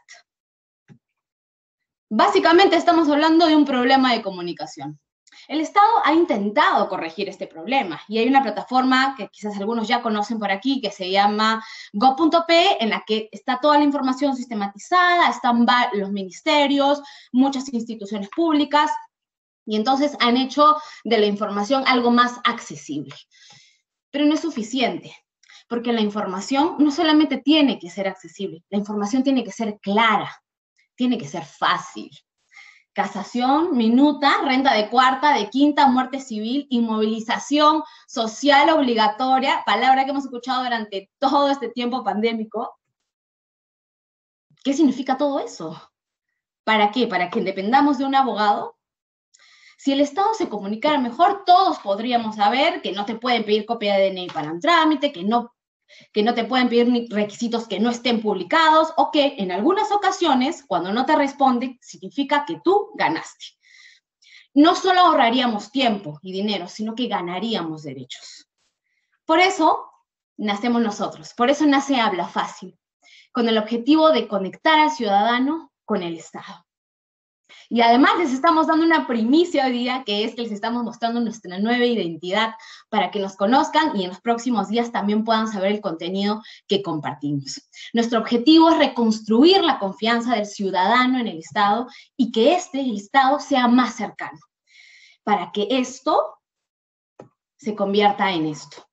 Básicamente estamos hablando de un problema de comunicación. El Estado ha intentado corregir este problema y hay una plataforma que quizás algunos ya conocen por aquí que se llama go.pe, en la que está toda la información sistematizada, están los ministerios, muchas instituciones públicas, y entonces han hecho de la información algo más accesible. Pero no es suficiente, porque la información no solamente tiene que ser accesible, la información tiene que ser clara, tiene que ser fácil. Casación, minuta, renta de cuarta, de quinta, muerte civil, inmovilización social obligatoria, palabra que hemos escuchado durante todo este tiempo pandémico. ¿Qué significa todo eso? ¿Para qué? ¿Para que dependamos de un abogado? Si el Estado se comunicara mejor, todos podríamos saber que no te pueden pedir copia de DNI para un trámite, que no te pueden pedir requisitos que no estén publicados, o que en algunas ocasiones, cuando no te responden, significa que tú ganaste. No solo ahorraríamos tiempo y dinero, sino que ganaríamos derechos. Por eso nacemos nosotros, por eso nace Habla Fácil, con el objetivo de conectar al ciudadano con el Estado. Y además les estamos dando una primicia hoy día, que es que les estamos mostrando nuestra nueva identidad para que nos conozcan y en los próximos días también puedan saber el contenido que compartimos. Nuestro objetivo es reconstruir la confianza del ciudadano en el Estado y que el Estado sea más cercano, para que esto se convierta en esto.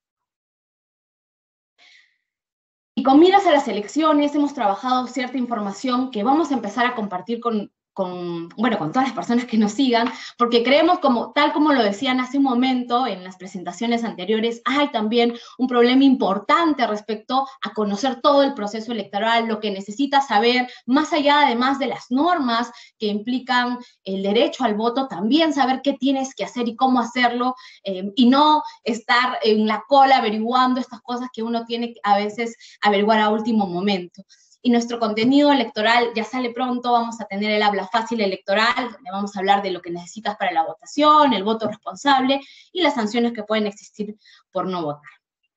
Y con miras a las elecciones hemos trabajado cierta información que vamos a empezar a compartir con con todas las personas que nos sigan, porque creemos, tal como lo decían hace un momento en las presentaciones anteriores, hay también un problema importante respecto a conocer todo el proceso electoral, lo que necesitas saber, más allá además de las normas que implican el derecho al voto, también saber qué tienes que hacer y cómo hacerlo, y no estar en la cola averiguando estas cosas que uno tiene que a veces averiguar a último momento. Y nuestro contenido electoral ya sale pronto, vamos a tener el habla fácil electoral, donde vamos a hablar de lo que necesitas para la votación, el voto responsable y las sanciones que pueden existir por no votar.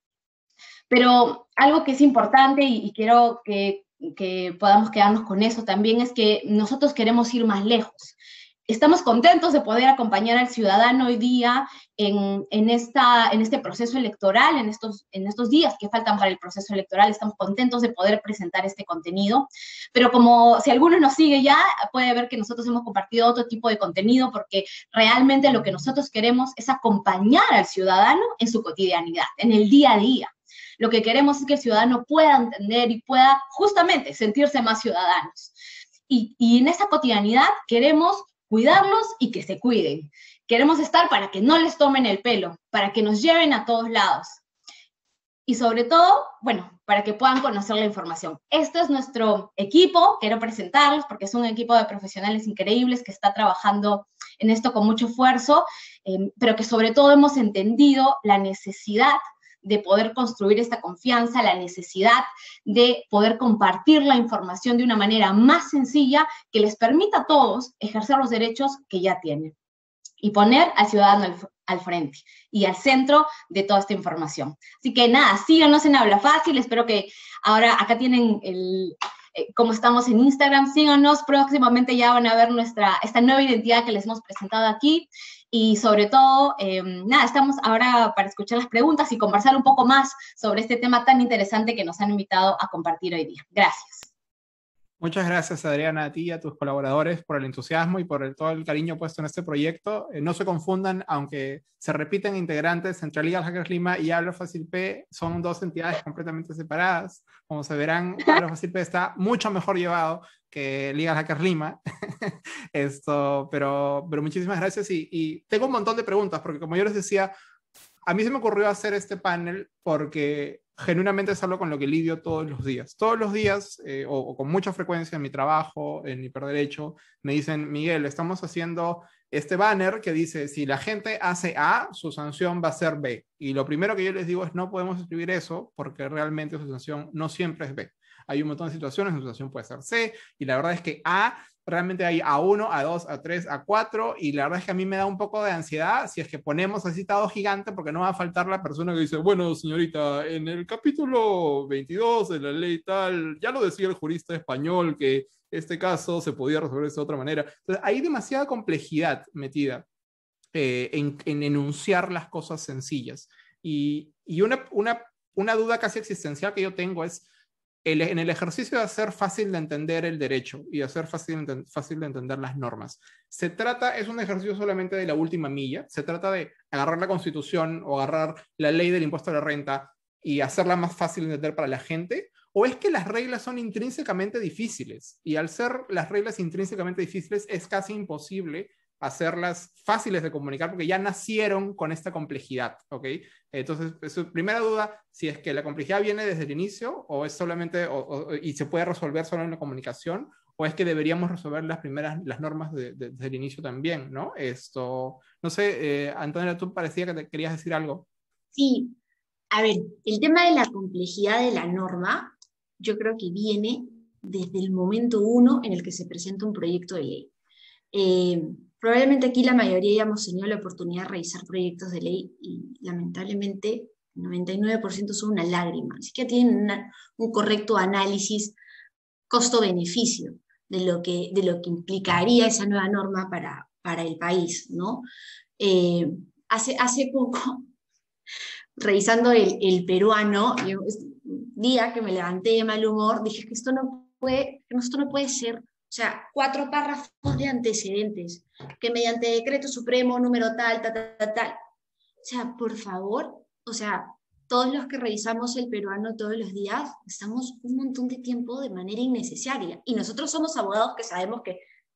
Pero algo que es importante y quiero que podamos quedarnos con eso también es que nosotros queremos ir más lejos. Estamos contentos de poder acompañar al ciudadano hoy día en este proceso electoral, en estos días que faltan para el proceso electoral. Estamos contentos de poder presentar este contenido, pero como si alguno nos sigue ya, puede ver que nosotros hemos compartido otro tipo de contenido, porque realmente lo que nosotros queremos es acompañar al ciudadano en su cotidianidad, en el día a día. Lo que queremos es que el ciudadano pueda entender y pueda justamente sentirse más ciudadanos. Y en esa cotidianidad queremos cuidarlos y que se cuiden. Queremos estar para que no les tomen el pelo, para que nos lleven a todos lados. Y sobre todo, bueno, para que puedan conocer la información. Este es nuestro equipo, quiero presentarlos porque es un equipo de profesionales increíbles que está trabajando en esto con mucho esfuerzo, pero que sobre todo hemos entendido la necesidad de poder construir esta confianza, la necesidad de poder compartir la información de una manera más sencilla que les permita a todos ejercer los derechos que ya tienen y poner al ciudadano al frente y al centro de toda esta información. Así que nada, síganos en Habla Fácil, espero que ahora acá tienen como estamos en Instagram, síganos, próximamente ya van a ver esta nueva identidad que les hemos presentado aquí. Y sobre todo, nada, estamos ahora para escuchar las preguntas y conversar un poco más sobre este tema tan interesante que nos han invitado a compartir hoy día. Gracias. Muchas gracias, Adriana, a ti y a tus colaboradores por el entusiasmo y por todo el cariño puesto en este proyecto. No se confundan, aunque se repiten integrantes entre Legal Hackers Lima y Habla Fácil P, son dos entidades completamente separadas. Como se verán, Habla Fácil P está mucho mejor llevado que Legal Hackers Lima. Pero muchísimas gracias y tengo un montón de preguntas, porque como yo les decía, a mí se me ocurrió hacer este panel porque genuinamente es algo con lo que lidio todos los días. Todos los días, o con mucha frecuencia en mi trabajo, en Hiperderecho, me dicen, Miguel, estamos haciendo este banner que dice, si la gente hace A, su sanción va a ser B. Y lo primero que yo les digo es, no podemos escribir eso porque realmente su sanción no siempre es B. Hay un montón de situaciones, su sanción puede ser C, y la verdad es que A, realmente hay A1, A2, A3, A4, y la verdad es que a mí me da un poco de ansiedad si es que ponemos el citado gigante, porque no va a faltar la persona que dice, bueno, señorita, en el capítulo 22 de la ley tal, ya lo decía el jurista español que este caso se podía resolver de otra manera. Entonces, hay demasiada complejidad metida en enunciar las cosas sencillas. Y una duda casi existencial que yo tengo es, en el ejercicio de hacer fácil de entender el derecho y de hacer fácil de entender las normas, es un ejercicio solamente de la última milla, se trata de agarrar la Constitución o agarrar la ley del impuesto a la renta y hacerla más fácil de entender para la gente, o es que las reglas son intrínsecamente difíciles y al ser las reglas intrínsecamente difíciles es casi imposible hacerlas fáciles de comunicar porque ya nacieron con esta complejidad, ¿ok? Entonces, su primera duda, si es que la complejidad viene desde el inicio o es solamente, y se puede resolver solo en la comunicación, o es que deberíamos resolver las normas desde el inicio también, ¿no? No sé, Antonella, tú parecía que te querías decir algo. Sí, a ver, el tema de la complejidad de la norma, yo creo que viene desde el momento uno en el que se presenta un proyecto de ley. Probablemente aquí la mayoría ya hemos tenido la oportunidad de revisar proyectos de ley y lamentablemente el 99% son una lágrima, así que tienen un correcto análisis costo-beneficio de lo que implicaría esa nueva norma para el país, ¿no? Hace poco, revisando el peruano, día que me levanté de mal humor, dije que esto no puede ser. O sea, 4 párrafos de antecedentes, que mediante decreto supremo número tal. O sea, por favor, o sea, todos los que revisamos el peruano todos los días, estamos un montón de tiempo de manera innecesaria. Y nosotros somos abogados que sabemos que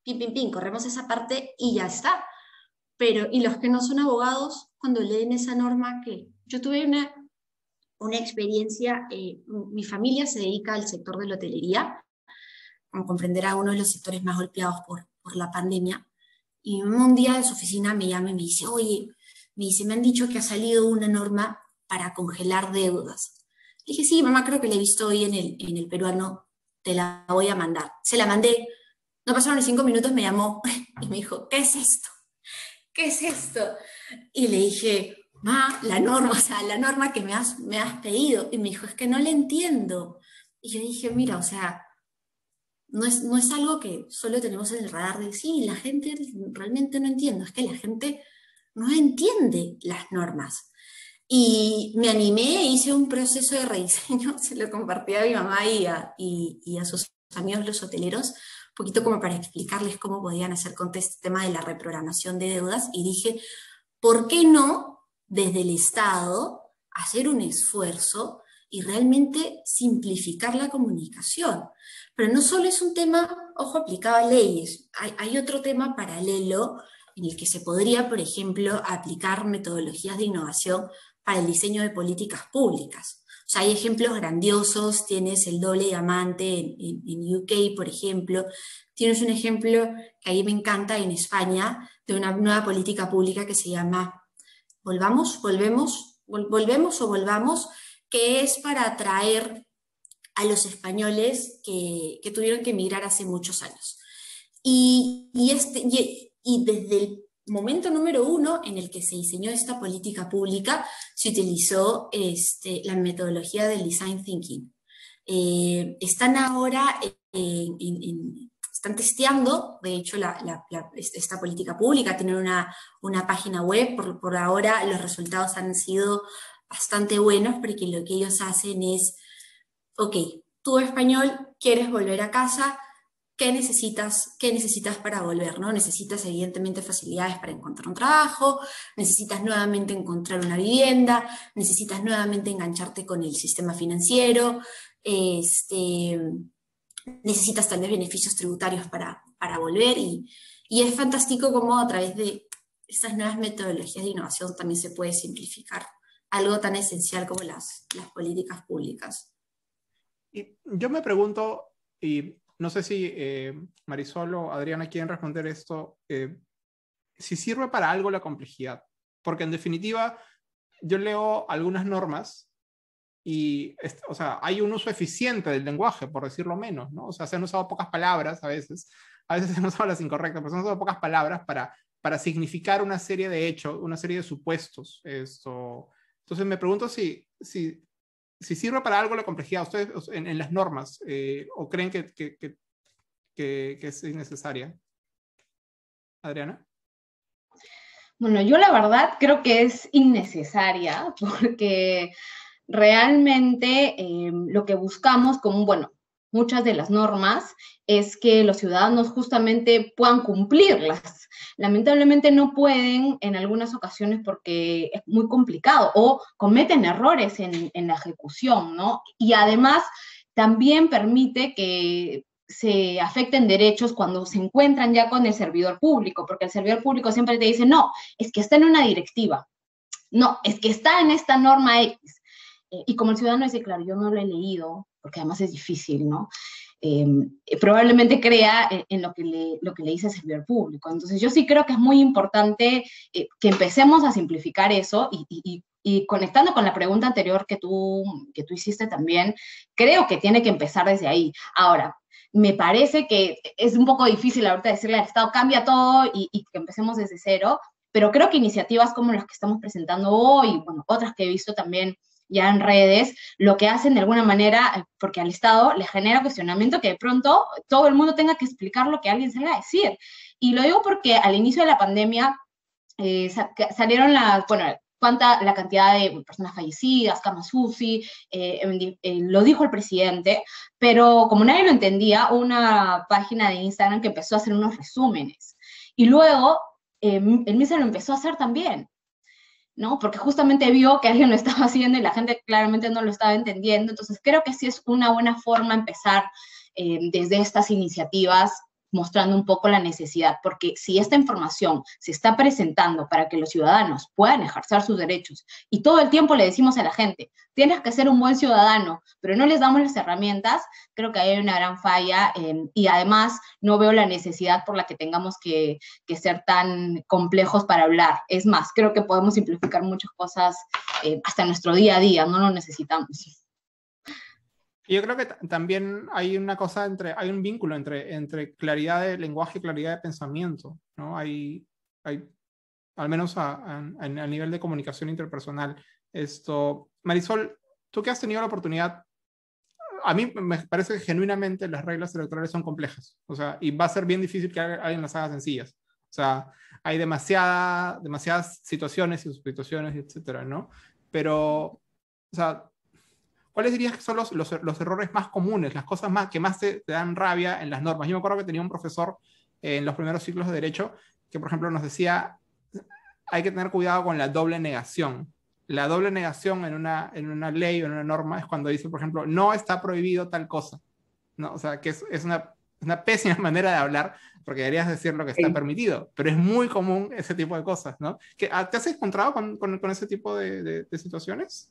pim, pim, pim, corremos esa parte y ya está. Pero, y los que no son abogados, cuando leen esa norma, que yo tuve una experiencia, mi familia se dedica al sector de la hotelería, como comprenderá, uno de los sectores más golpeados por la pandemia, y un día de su oficina me llama y me dice, oye, me han dicho que ha salido una norma para congelar deudas. Le dije, sí, mamá, creo que la he visto hoy en el Peruano, te la voy a mandar. Se la mandé, no pasaron ni 5 minutos, me llamó y me dijo, ¿qué es esto? ¿Qué es esto? Y le dije, ma, la norma, o sea, la norma que me has pedido. Y me dijo, es que no la entiendo. Y yo dije, mira, o sea, no es algo que solo tenemos en el radar de sí, la gente realmente no entiende, es que la gente no entiende las normas. Y me animé, hice un proceso de rediseño, se lo compartí a mi mamá y a sus amigos los hoteleros, un poquito como para explicarles cómo podían hacer con este tema de la reprogramación de deudas, y dije, ¿por qué no desde el Estado hacer un esfuerzo y realmente simplificar la comunicación? Pero no solo es un tema, ojo, aplicado a leyes, hay otro tema paralelo en el que se podría, por ejemplo, aplicar metodologías de innovación para el diseño de políticas públicas. O sea, hay ejemplos grandiosos, tienes el doble diamante en UK, por ejemplo, tienes un ejemplo que a mí me encanta en España, de una nueva política pública que se llama Volvamos, que es para atraer a los españoles que tuvieron que emigrar hace muchos años. Y desde el momento número 1 en el que se diseñó esta política pública, se utilizó la metodología del design thinking. Están ahora están testeando, de hecho, esta política pública, tienen una página web, por ahora los resultados han sido bastante buenos, porque lo que ellos hacen es, ok, tú español, quieres volver a casa, ¿qué necesitas para volver? ¿No? Necesitas evidentemente facilidades para encontrar un trabajo, necesitas nuevamente encontrar una vivienda, necesitas nuevamente engancharte con el sistema financiero, necesitas tal vez beneficios tributarios para volver, y es fantástico cómo a través de estas nuevas metodologías de innovación también se puede simplificar algo tan esencial como las políticas públicas. Y yo me pregunto, y no sé si Marisol o Adriana quieren responder esto, si sirve para algo la complejidad, porque en definitiva yo leo algunas normas y, o sea, hay un uso eficiente del lenguaje, por decirlo menos, ¿no? O sea, se han usado pocas palabras a veces se han usado las incorrectas, pero se han usado pocas palabras para significar una serie de hechos, una serie de supuestos. Entonces me pregunto si sirve para algo la complejidad, ustedes en las normas, o creen que es innecesaria. Adriana. Bueno, yo la verdad creo que es innecesaria, porque realmente lo que buscamos bueno, muchas de las normas es que los ciudadanos justamente puedan cumplirlas. Lamentablemente no pueden en algunas ocasiones porque es muy complicado o cometen errores en la ejecución, ¿no? Y además también permite que se afecten derechos cuando se encuentran ya con el servidor público, porque el servidor público siempre te dice, no, es que está en una directiva, no, es que está en esta norma X. Y como el ciudadano dice, claro, yo no lo he leído, porque además es difícil, ¿no? Probablemente crea en lo que le dice el servidor público. Entonces yo sí creo que es muy importante que empecemos a simplificar eso, y conectando con la pregunta anterior que tú hiciste también, creo que tiene que empezar desde ahí. Ahora, me parece que es un poco difícil ahorita decirle al Estado, cambia todo y que empecemos desde cero, pero creo que iniciativas como las que estamos presentando hoy, bueno, otras que he visto también ya en redes, lo que hacen de alguna manera, porque al Estado le genera cuestionamiento que de pronto todo el mundo tenga que explicar lo que alguien salga a decir. Y lo digo porque al inicio de la pandemia salieron la cantidad de personas fallecidas, camas UCI, lo dijo el presidente, pero como nadie lo entendía, una página de Instagram que empezó a hacer unos resúmenes. Y luego, el MINSA lo empezó a hacer también, ¿no? Porque justamente vio que alguien lo estaba haciendo y la gente claramente no lo estaba entendiendo. Entonces creo que sí es una buena forma empezar desde estas iniciativas mostrando un poco la necesidad, porque si esta información se está presentando para que los ciudadanos puedan ejercer sus derechos, y todo el tiempo le decimos a la gente, tienes que ser un buen ciudadano, pero no les damos las herramientas, creo que ahí hay una gran falla, y además no veo la necesidad por la que tengamos que ser tan complejos para hablar. Es más, creo que podemos simplificar muchas cosas hasta nuestro día a día, no lo necesitamos. Y yo creo que también hay una cosa hay un vínculo entre claridad de lenguaje y claridad de pensamiento, ¿no? Hay al menos a nivel de comunicación interpersonal. Marisol, tú que has tenido la oportunidad, a mí me parece que genuinamente las reglas electorales son complejas, o sea, y va a ser bien difícil que alguien las haga sencillas. O sea, hay demasiadas situaciones y subsituaciones, etcétera, ¿no? Pero, o sea, ¿cuáles dirías que son los errores más comunes, las cosas que más te dan rabia en las normas? Yo me acuerdo que tenía un profesor en los primeros ciclos de Derecho que, por ejemplo, nos decía, hay que tener cuidado con la doble negación. La doble negación en una ley o en una norma es cuando dice, por ejemplo, no está prohibido tal cosa, ¿no? O sea, que es una pésima manera de hablar, porque deberías decir lo que está permitido, pero es muy común ese tipo de cosas, ¿no? ¿Te has encontrado con ese tipo de situaciones?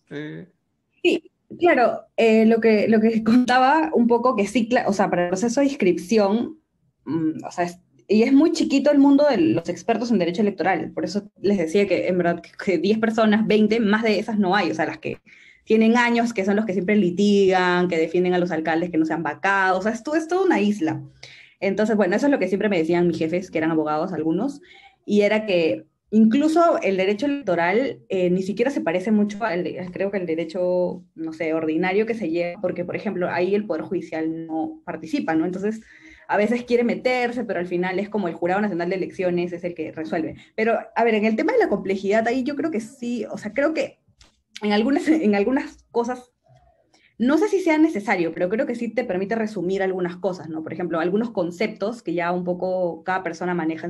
Sí, claro, lo que contaba un poco que sí, o sea, para el proceso de inscripción, o sea, y es muy chiquito el mundo de los expertos en derecho electoral, por eso les decía que en verdad que 10 personas, 20, más de esas no hay, o sea, las que tienen años, que son los que siempre litigan, que defienden a los alcaldes que no sean vacados, o sea, es toda una isla. Entonces, bueno, eso es lo que siempre me decían mis jefes, que eran abogados algunos, y era que incluso el derecho electoral ni siquiera se parece mucho creo que el derecho, no sé, ordinario que se lleva, porque, por ejemplo, ahí el Poder Judicial no participa, ¿no? Entonces, a veces quiere meterse, pero al final es como el Jurado Nacional de Elecciones es el que resuelve. Pero, a ver, en el tema de la complejidad, ahí yo creo que sí, o sea, creo que en algunas cosas, no sé si sea necesario, pero creo que sí te permite resumir algunas cosas, ¿no? Por ejemplo, algunos conceptos que ya un poco cada persona maneja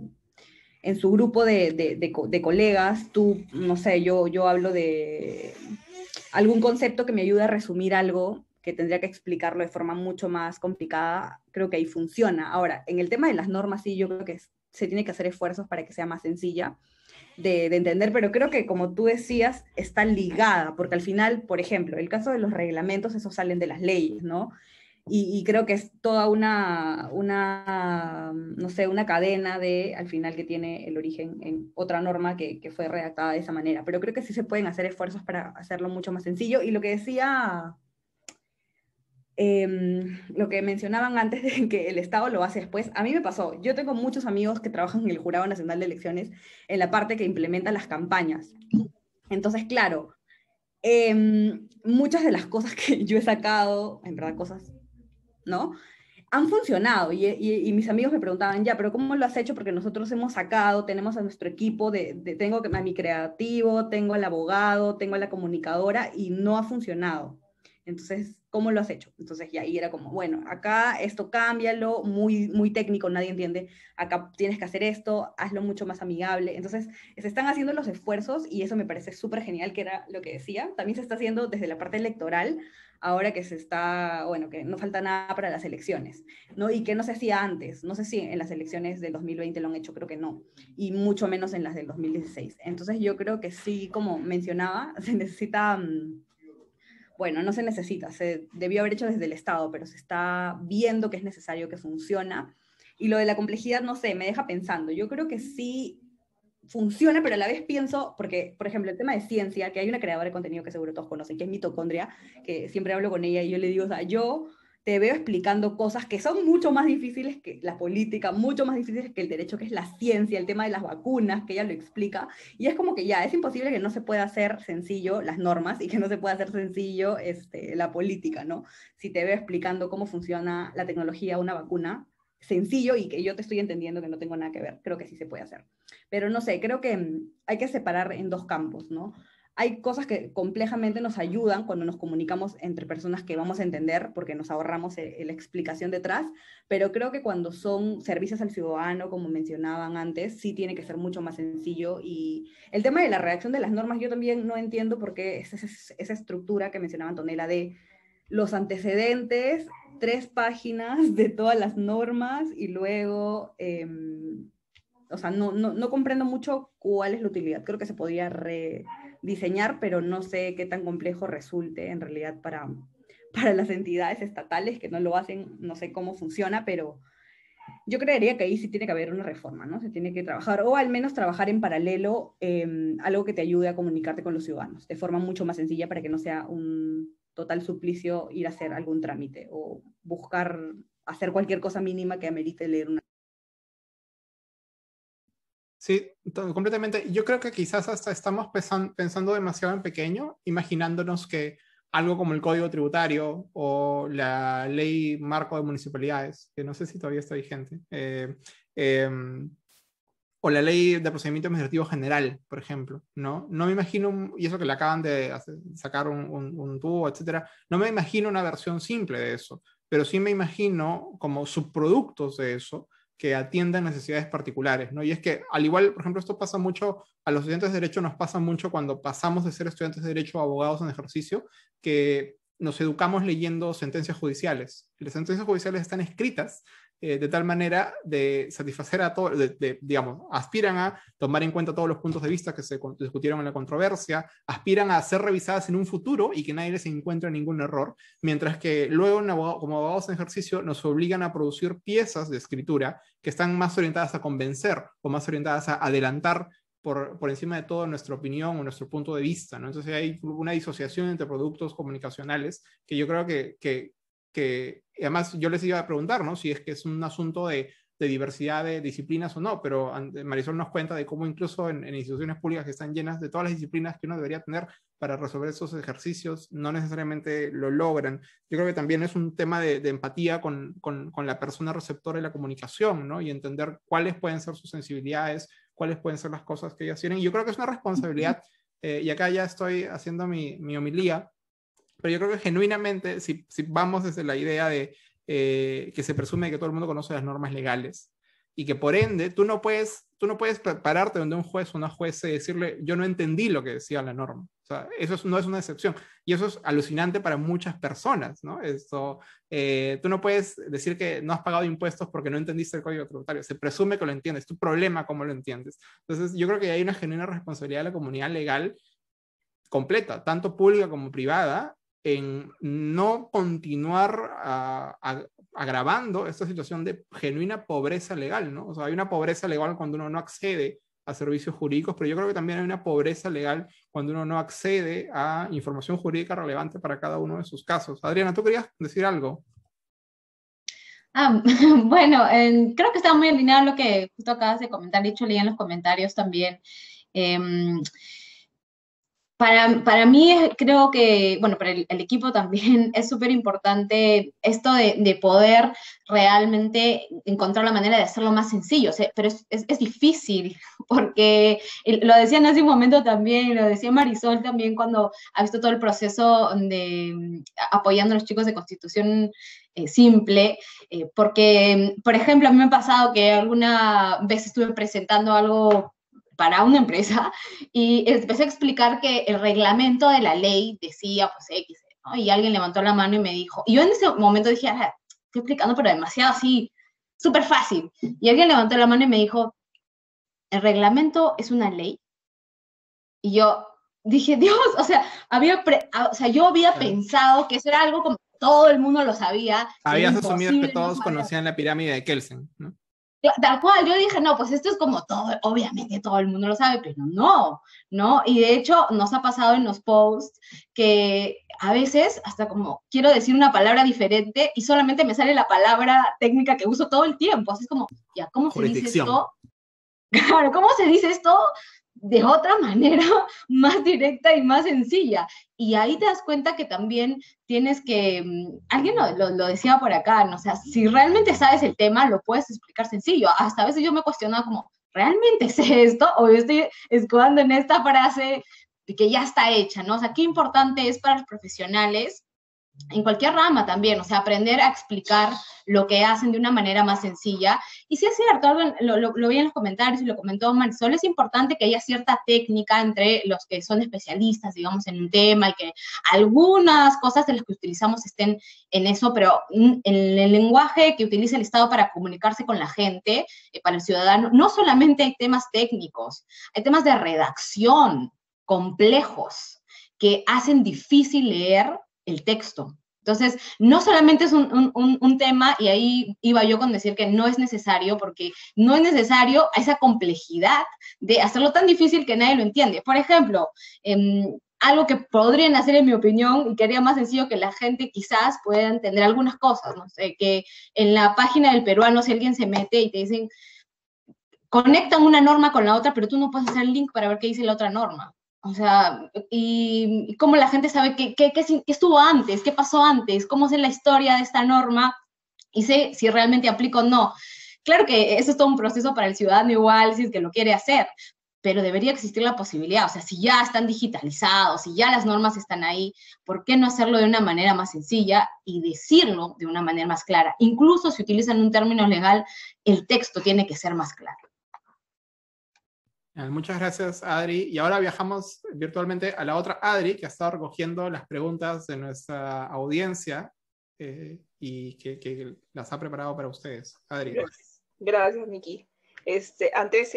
en su grupo de colegas. Tú, no sé, yo hablo de algún concepto que me ayude a resumir algo que tendría que explicarlo de forma mucho más complicada, creo que ahí funciona. Ahora, en el tema de las normas, sí, yo creo que se tiene que hacer esfuerzos para que sea más sencilla de entender, pero creo que, como tú decías, está ligada, porque al final, por ejemplo, el caso de los reglamentos, esos salen de las leyes, ¿no? Y creo que es toda no sé, una cadena al final que tiene el origen en otra norma que fue redactada de esa manera. Pero creo que sí se pueden hacer esfuerzos para hacerlo mucho más sencillo. Y lo que decía, lo que mencionaban antes de que el Estado lo hace después, a mí me pasó. Yo tengo muchos amigos que trabajan en el Jurado Nacional de Elecciones en la parte que implementa las campañas. Entonces, claro, muchas de las cosas que yo he sacado, en verdad cosas, ¿no? Han funcionado y mis amigos me preguntaban, ya, pero ¿cómo lo has hecho? Porque nosotros hemos sacado, tenemos a nuestro equipo, tengo a mi creativo, tengo al abogado, tengo a la comunicadora y no ha funcionado. Entonces, ¿cómo lo has hecho? Entonces, ya ahí era como, bueno, acá esto cámbialo, muy, muy técnico, nadie entiende, acá tienes que hacer esto, hazlo mucho más amigable. Entonces, se están haciendo los esfuerzos y eso me parece súper genial, que era lo que decía. También se está haciendo desde la parte electoral, ahora que bueno, que no falta nada para las elecciones, ¿no? Y que no se hacía antes, no sé si en las elecciones del 2020 lo han hecho, creo que no, y mucho menos en las del 2016. Entonces yo creo que sí, como mencionaba, se necesita, bueno, no se necesita, se debió haber hecho desde el Estado, pero se está viendo que es necesario, que funciona. Y lo de la complejidad, no sé, me deja pensando, yo creo que sí funciona, pero a la vez pienso, porque, por ejemplo, el tema de ciencia, que hay una creadora de contenido que seguro todos conocen, que es Mitocondria, que siempre hablo con ella y yo le digo, o sea, yo te veo explicando cosas que son mucho más difíciles que la política, mucho más difíciles que el derecho, que es la ciencia, el tema de las vacunas, que ella lo explica, y es como que ya, es imposible que no se pueda hacer sencillo las normas y que no se pueda hacer sencillo la política, ¿no? Si te veo explicando cómo funciona la tecnología, una vacuna, sencillo y que yo te estoy entendiendo que no tengo nada que ver, creo que sí se puede hacer. Pero no sé, creo que hay que separar en dos campos, ¿no? Hay cosas que complejamente nos ayudan cuando nos comunicamos entre personas que vamos a entender porque nos ahorramos la explicación detrás, pero creo que cuando son servicios al ciudadano, como mencionaban antes, sí tiene que ser mucho más sencillo. Y el tema de la redacción de las normas, yo también no entiendo por qué esa estructura que mencionaba Antonella de los antecedentes 3 páginas de todas las normas y luego, o sea, no comprendo mucho cuál es la utilidad. Creo que se podría rediseñar, pero no sé qué tan complejo resulte en realidad para las entidades estatales que no lo hacen, no sé cómo funciona, pero yo creería que ahí sí tiene que haber una reforma, ¿no? Se tiene que trabajar, o al menos trabajar en paralelo, algo que te ayude a comunicarte con los ciudadanos, de forma mucho más sencilla para que no sea un total suplicio ir a hacer algún trámite o buscar hacer cualquier cosa mínima que amerite leer una. Sí, completamente. Yo creo que quizás hasta estamos pensando demasiado en pequeño, imaginándonos que algo como el Código Tributario o la Ley Marco de Municipalidades, que no sé si todavía está vigente, o la Ley de Procedimiento Administrativo General, por ejemplo, ¿no? No me imagino, y eso que le acaban de sacar un tubo, etcétera, no me imagino una versión simple de eso, pero sí me imagino como subproductos de eso que atiendan necesidades particulares, ¿no? Y es que, al igual, por ejemplo, esto pasa mucho, a los estudiantes de Derecho nos pasa mucho cuando pasamos de ser estudiantes de Derecho a abogados en ejercicio, que nos educamos leyendo sentencias judiciales. Las sentencias judiciales están escritas de tal manera de satisfacer a todos, digamos, aspiran a tomar en cuenta todos los puntos de vista que se discutieron en la controversia, aspiran a ser revisadas en un futuro y que nadie les encuentre ningún error, mientras que luego como abogados en ejercicio nos obligan a producir piezas de escritura que están más orientadas a convencer o más orientadas a adelantar por encima de todo nuestra opinión o nuestro punto de vista, ¿no? Entonces hay una disociación entre productos comunicacionales que yo creo que además yo les iba a preguntar, ¿no? Si es que es un asunto de diversidad de disciplinas o no, pero Marisol nos cuenta de cómo incluso en instituciones públicas que están llenas de todas las disciplinas que uno debería tener para resolver esos ejercicios, no necesariamente lo logran. Yo creo que también es un tema de empatía con la persona receptora de la comunicación, ¿no? Y entender cuáles pueden ser sus sensibilidades, cuáles pueden ser las cosas que ellas tienen. Y yo creo que es una responsabilidad, y acá ya estoy haciendo mi homilía, pero yo creo que genuinamente, si vamos desde la idea de que se presume que todo el mundo conoce las normas legales y que por ende tú no puedes pararte donde un juez o una juez y decirle yo no entendí lo que decía la norma. O sea, eso no es una excepción y eso es alucinante para muchas personas, ¿no? Tú no puedes decir que no has pagado impuestos porque no entendiste el Código Tributario. Se presume que lo entiendes, tu problema cómo lo entiendes. Entonces yo creo que hay una genuina responsabilidad de la comunidad legal completa, tanto pública como privada, en no continuar agravando esta situación de genuina pobreza legal, ¿no? O sea, hay una pobreza legal cuando uno no accede a servicios jurídicos, pero yo creo que también hay una pobreza legal cuando uno no accede a información jurídica relevante para cada uno de sus casos. Adriana, ¿tú querías decir algo? Bueno, creo que está muy alineado lo que justo acabas de comentar, dicho, leí en los comentarios también. Para mí creo que, bueno, para el equipo también es súper importante esto de poder realmente encontrar la manera de hacerlo más sencillo, o sea, pero es difícil, porque lo decían hace un momento también, lo decía Marisol también cuando ha visto todo el proceso de apoyando a los chicos de Constitución Simple, porque, por ejemplo, a mí me ha pasado que alguna vez estuve presentando algo para una empresa, y empecé a explicar que el reglamento de la ley decía, pues, X, ¿no? Y alguien levantó la mano y me dijo, y yo en ese momento dije, estoy explicando, pero demasiado así, súper fácil. Y alguien levantó la mano y me dijo, ¿el reglamento es una ley? Y yo dije, Dios, o sea, yo había pensado que eso era algo como todo el mundo lo sabía. Habías asumido que todos conocían la pirámide de Kelsen, ¿no? Tal cual, yo dije, no, pues esto es como todo, obviamente todo el mundo lo sabe, pero no, y de hecho nos ha pasado en los posts que a veces hasta como quiero decir una palabra diferente y solamente me sale la palabra técnica que uso todo el tiempo, así es como, ya, ¿cómo se dice esto? Claro, ¿cómo se dice esto de otra manera más directa y más sencilla? Y ahí te das cuenta que también tienes que, alguien lo decía por acá, ¿no? O sea, si realmente sabes el tema, lo puedes explicar sencillo. Hasta a veces yo me he cuestionado como, ¿realmente sé esto? O yo estoy escudando en esta frase que ya está hecha, ¿no? O sea, qué importante es para los profesionales en cualquier rama también, o sea, aprender a explicar lo que hacen de una manera más sencilla. Y sí es cierto, lo vi en los comentarios y lo comentó Marisol, es importante que haya cierta técnica entre los que son especialistas, digamos, en un tema, y que algunas cosas de las que utilizamos estén en eso, pero en el lenguaje que utiliza el Estado para comunicarse con la gente, para el ciudadano, no solamente hay temas técnicos, hay temas de redacción complejos que hacen difícil leer el texto. Entonces, no solamente es un tema, y ahí iba yo con decir que no es necesario, porque no es necesario esa complejidad de hacerlo tan difícil que nadie lo entiende. Por ejemplo, algo que podrían hacer, en mi opinión, y que haría más sencillo que la gente quizás pueda entender algunas cosas, no sé, que en la página del peruano, si alguien se mete y te dicen, conectan una norma con la otra, pero tú no puedes hacer el link para ver qué dice la otra norma. O sea, y cómo la gente sabe qué estuvo antes, qué pasó antes, cómo es la historia de esta norma, y sé si realmente aplico o no. Claro que eso es todo un proceso para el ciudadano igual, si es que lo quiere hacer, pero debería existir la posibilidad. O sea, si ya están digitalizados, si ya las normas están ahí, ¿por qué no hacerlo de una manera más sencilla y decirlo de una manera más clara? Incluso si utilizan un término legal, el texto tiene que ser más claro. Muchas gracias, Adri. Y ahora viajamos virtualmente a la otra Adri, que ha estado recogiendo las preguntas de nuestra audiencia y que las ha preparado para ustedes. Adri. Gracias, Miki. Antes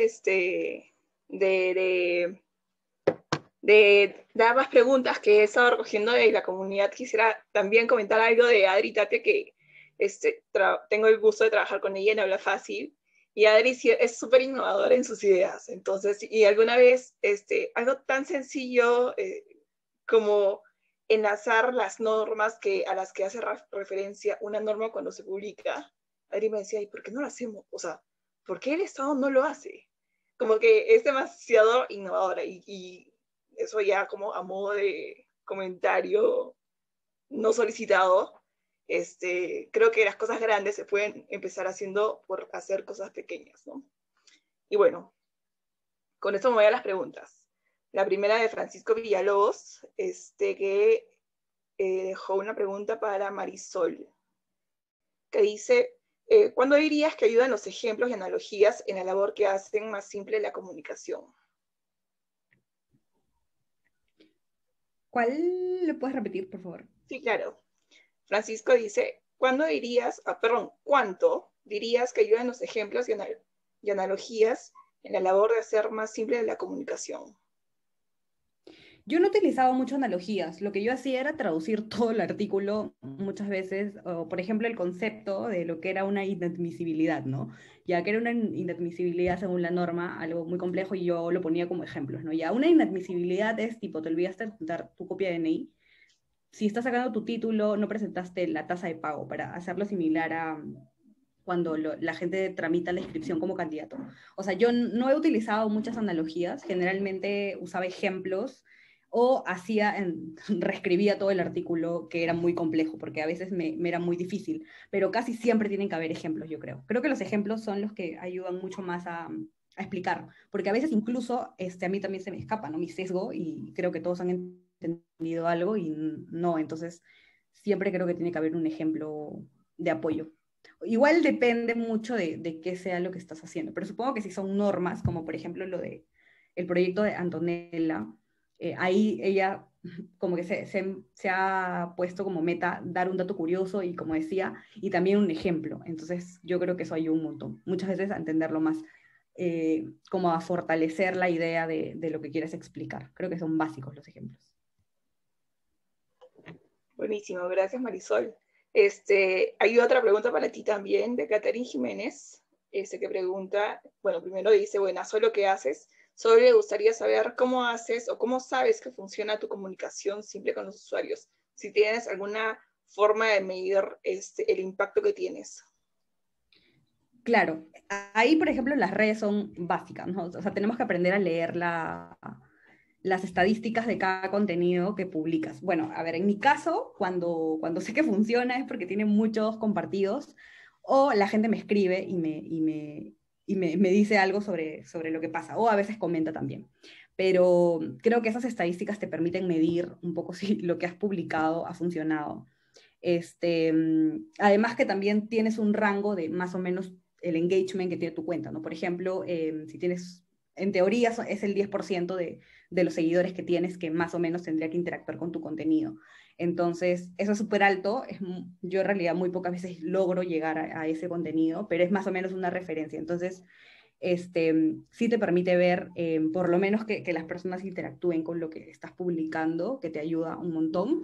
de dar más preguntas que he estado recogiendo de la comunidad, quisiera también comentar algo de Adri Tapia, que tengo el gusto de trabajar con ella en Habla Fácil. Y Adri es súper innovadora en sus ideas. Entonces, y alguna vez, algo tan sencillo como enlazar las normas a las que hace referencia una norma cuando se publica, Adri me decía, ¿y por qué no lo hacemos? O sea, ¿por qué el Estado no lo hace? Como que es demasiado innovadora, y eso ya como a modo de comentario no solicitado. Creo que las cosas grandes se pueden empezar haciendo por hacer cosas pequeñas, ¿no? Y bueno, con esto me voy a las preguntas. La primera de Francisco Villalobos, que dejó una pregunta para Marisol, que dice, ¿cuándo dirías que ayudan los ejemplos y analogías en la labor que hacen más simple la comunicación? ¿Cuál lo puedes repetir, por favor? Sí, claro. Francisco dice, ¿cuánto dirías que ayudan los ejemplos y analogías en la labor de hacer más simple la comunicación? Yo no utilizaba mucho analogías. Lo que yo hacía era traducir todo el artículo muchas veces, o por ejemplo el concepto de lo que era una inadmisibilidad, ¿no? Ya que era una inadmisibilidad según la norma, algo muy complejo, y yo lo ponía como ejemplos, ¿no? Ya una inadmisibilidad es tipo, te olvidaste de dar tu copia de DNI. Si estás sacando tu título, no presentaste la tasa de pago, para hacerlo similar a cuando la gente tramita la inscripción como candidato. O sea, yo no he utilizado muchas analogías, generalmente usaba ejemplos o reescribía todo el artículo, que era muy complejo, porque a veces me era muy difícil, pero casi siempre tienen que haber ejemplos, yo creo. Creo que los ejemplos son los que ayudan mucho más a explicar, porque a veces incluso a mí también se me escapa, ¿no? Mi sesgo, y creo que todos han entendido algo y no, entonces siempre creo que tiene que haber un ejemplo de apoyo. Igual depende mucho de qué sea lo que estás haciendo, pero supongo que si son normas, como por ejemplo lo de el proyecto de Antonella, ahí ella como que se ha puesto como meta dar un dato curioso y, como decía, y también un ejemplo. Entonces yo creo que eso ayuda un montón, muchas veces a entenderlo más, como a fortalecer la idea de lo que quieres explicar. Creo que son básicos los ejemplos. Buenísimo, gracias Marisol. Hay otra pregunta para ti también, de Catherine Jiménez, que pregunta, bueno, primero dice, buenazo lo que haces, solo le gustaría saber cómo haces o cómo sabes que funciona tu comunicación simple con los usuarios, si tienes alguna forma de medir el impacto que tienes. Claro, ahí por ejemplo las redes son básicas, ¿no? O sea, tenemos que aprender a leer las estadísticas de cada contenido que publicas. Bueno, a ver, en mi caso, cuando sé que funciona es porque tiene muchos compartidos, o la gente me escribe y me dice algo sobre lo que pasa, o a veces comenta también. Pero creo que esas estadísticas te permiten medir un poco si lo que has publicado ha funcionado. Además que también tienes un rango de más o menos el engagement que tiene tu cuenta, ¿no? Por ejemplo, si tienes, en teoría es el 10% de los seguidores que tienes que más o menos tendría que interactuar con tu contenido. Entonces, eso es súper alto. Yo en realidad muy pocas veces logro llegar a ese contenido, pero es más o menos una referencia. Entonces, sí te permite ver, por lo menos que las personas interactúen con lo que estás publicando, que te ayuda un montón.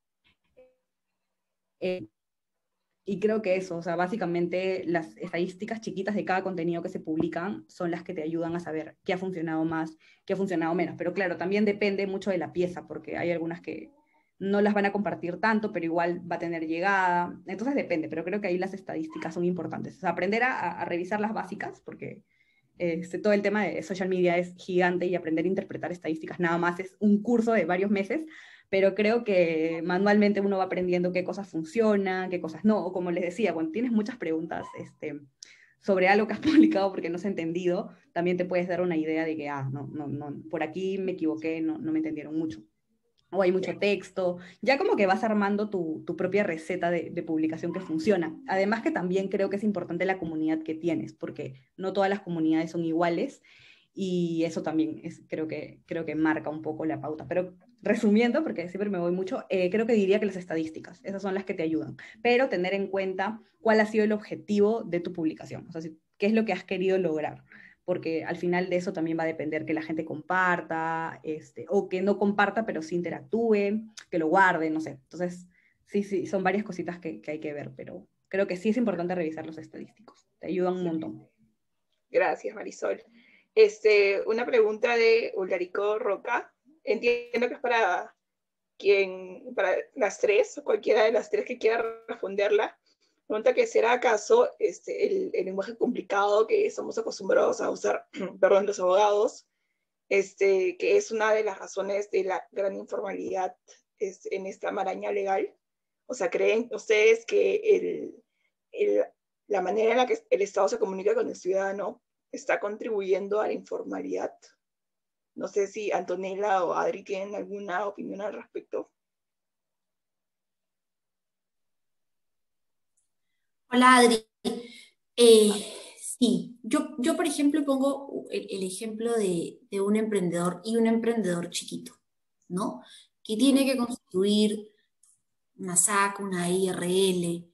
Y creo que eso, o sea, básicamente las estadísticas chiquitas de cada contenido que se publican son las que te ayudan a saber qué ha funcionado más, qué ha funcionado menos. Pero claro, también depende mucho de la pieza, porque hay algunas que no las van a compartir tanto, pero igual va a tener llegada. Entonces depende, pero creo que ahí las estadísticas son importantes. O sea, aprender a revisar las básicas, porque todo el tema de social media es gigante y aprender a interpretar estadísticas nada más es un curso de varios meses, pero creo que manualmente uno va aprendiendo qué cosas funcionan, qué cosas no, o como les decía, cuando tienes muchas preguntas sobre algo que has publicado porque no se ha entendido, también te puedes dar una idea de que, no, por aquí me equivoqué, no me entendieron mucho. O hay mucho texto, ya como que vas armando tu propia receta de publicación que funciona. Además que también creo que es importante la comunidad que tienes, porque no todas las comunidades son iguales, y eso también creo que marca un poco la pauta. Pero resumiendo, porque siempre me voy mucho, creo que diría que las estadísticas, esas son las que te ayudan, pero tener en cuenta cuál ha sido el objetivo de tu publicación, o sea, qué es lo que has querido lograr, porque al final de eso también va a depender que la gente comparta, o que no comparta, pero sí interactúe, que lo guarde, no sé. Entonces, sí, son varias cositas que hay que ver, pero creo que sí es importante revisar los estadísticos, te ayudan un montón. Gracias, Marisol. Una pregunta de Ularico Roca. Entiendo que es para las tres, o cualquiera de las tres que quiera responderla. Pregunta que será acaso el lenguaje complicado que somos acostumbrados a usar, perdón, los abogados, que es una de las razones de la gran informalidad en esta maraña legal. O sea, ¿creen ustedes que la manera en la que el Estado se comunica con el ciudadano está contribuyendo a la informalidad? No sé si Antonella o Adri tienen alguna opinión al respecto. Hola, Adri. Sí, yo por ejemplo pongo el ejemplo de un emprendedor y un emprendedor chiquito, ¿no? Que tiene que construir una SAC, una IRL,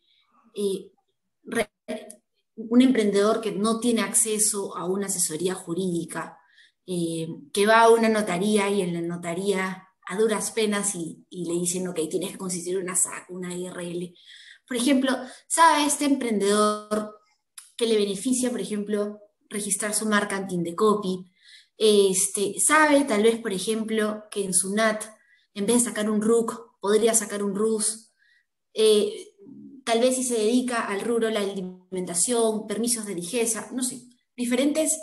un emprendedor que no tiene acceso a una asesoría jurídica, que va a una notaría y en la notaría a duras penas y le dicen, ok, tienes que constituir una SAC, una IRL. Por ejemplo, ¿sabe este emprendedor que le beneficia, por ejemplo, registrar su marca anti-indecopy? ¿Sabe tal vez, por ejemplo, que en su NAT, en vez de sacar un RUC, podría sacar un RUS? Tal vez si se dedica al rubro la alimentación, permisos de ligeza, no sé, diferentes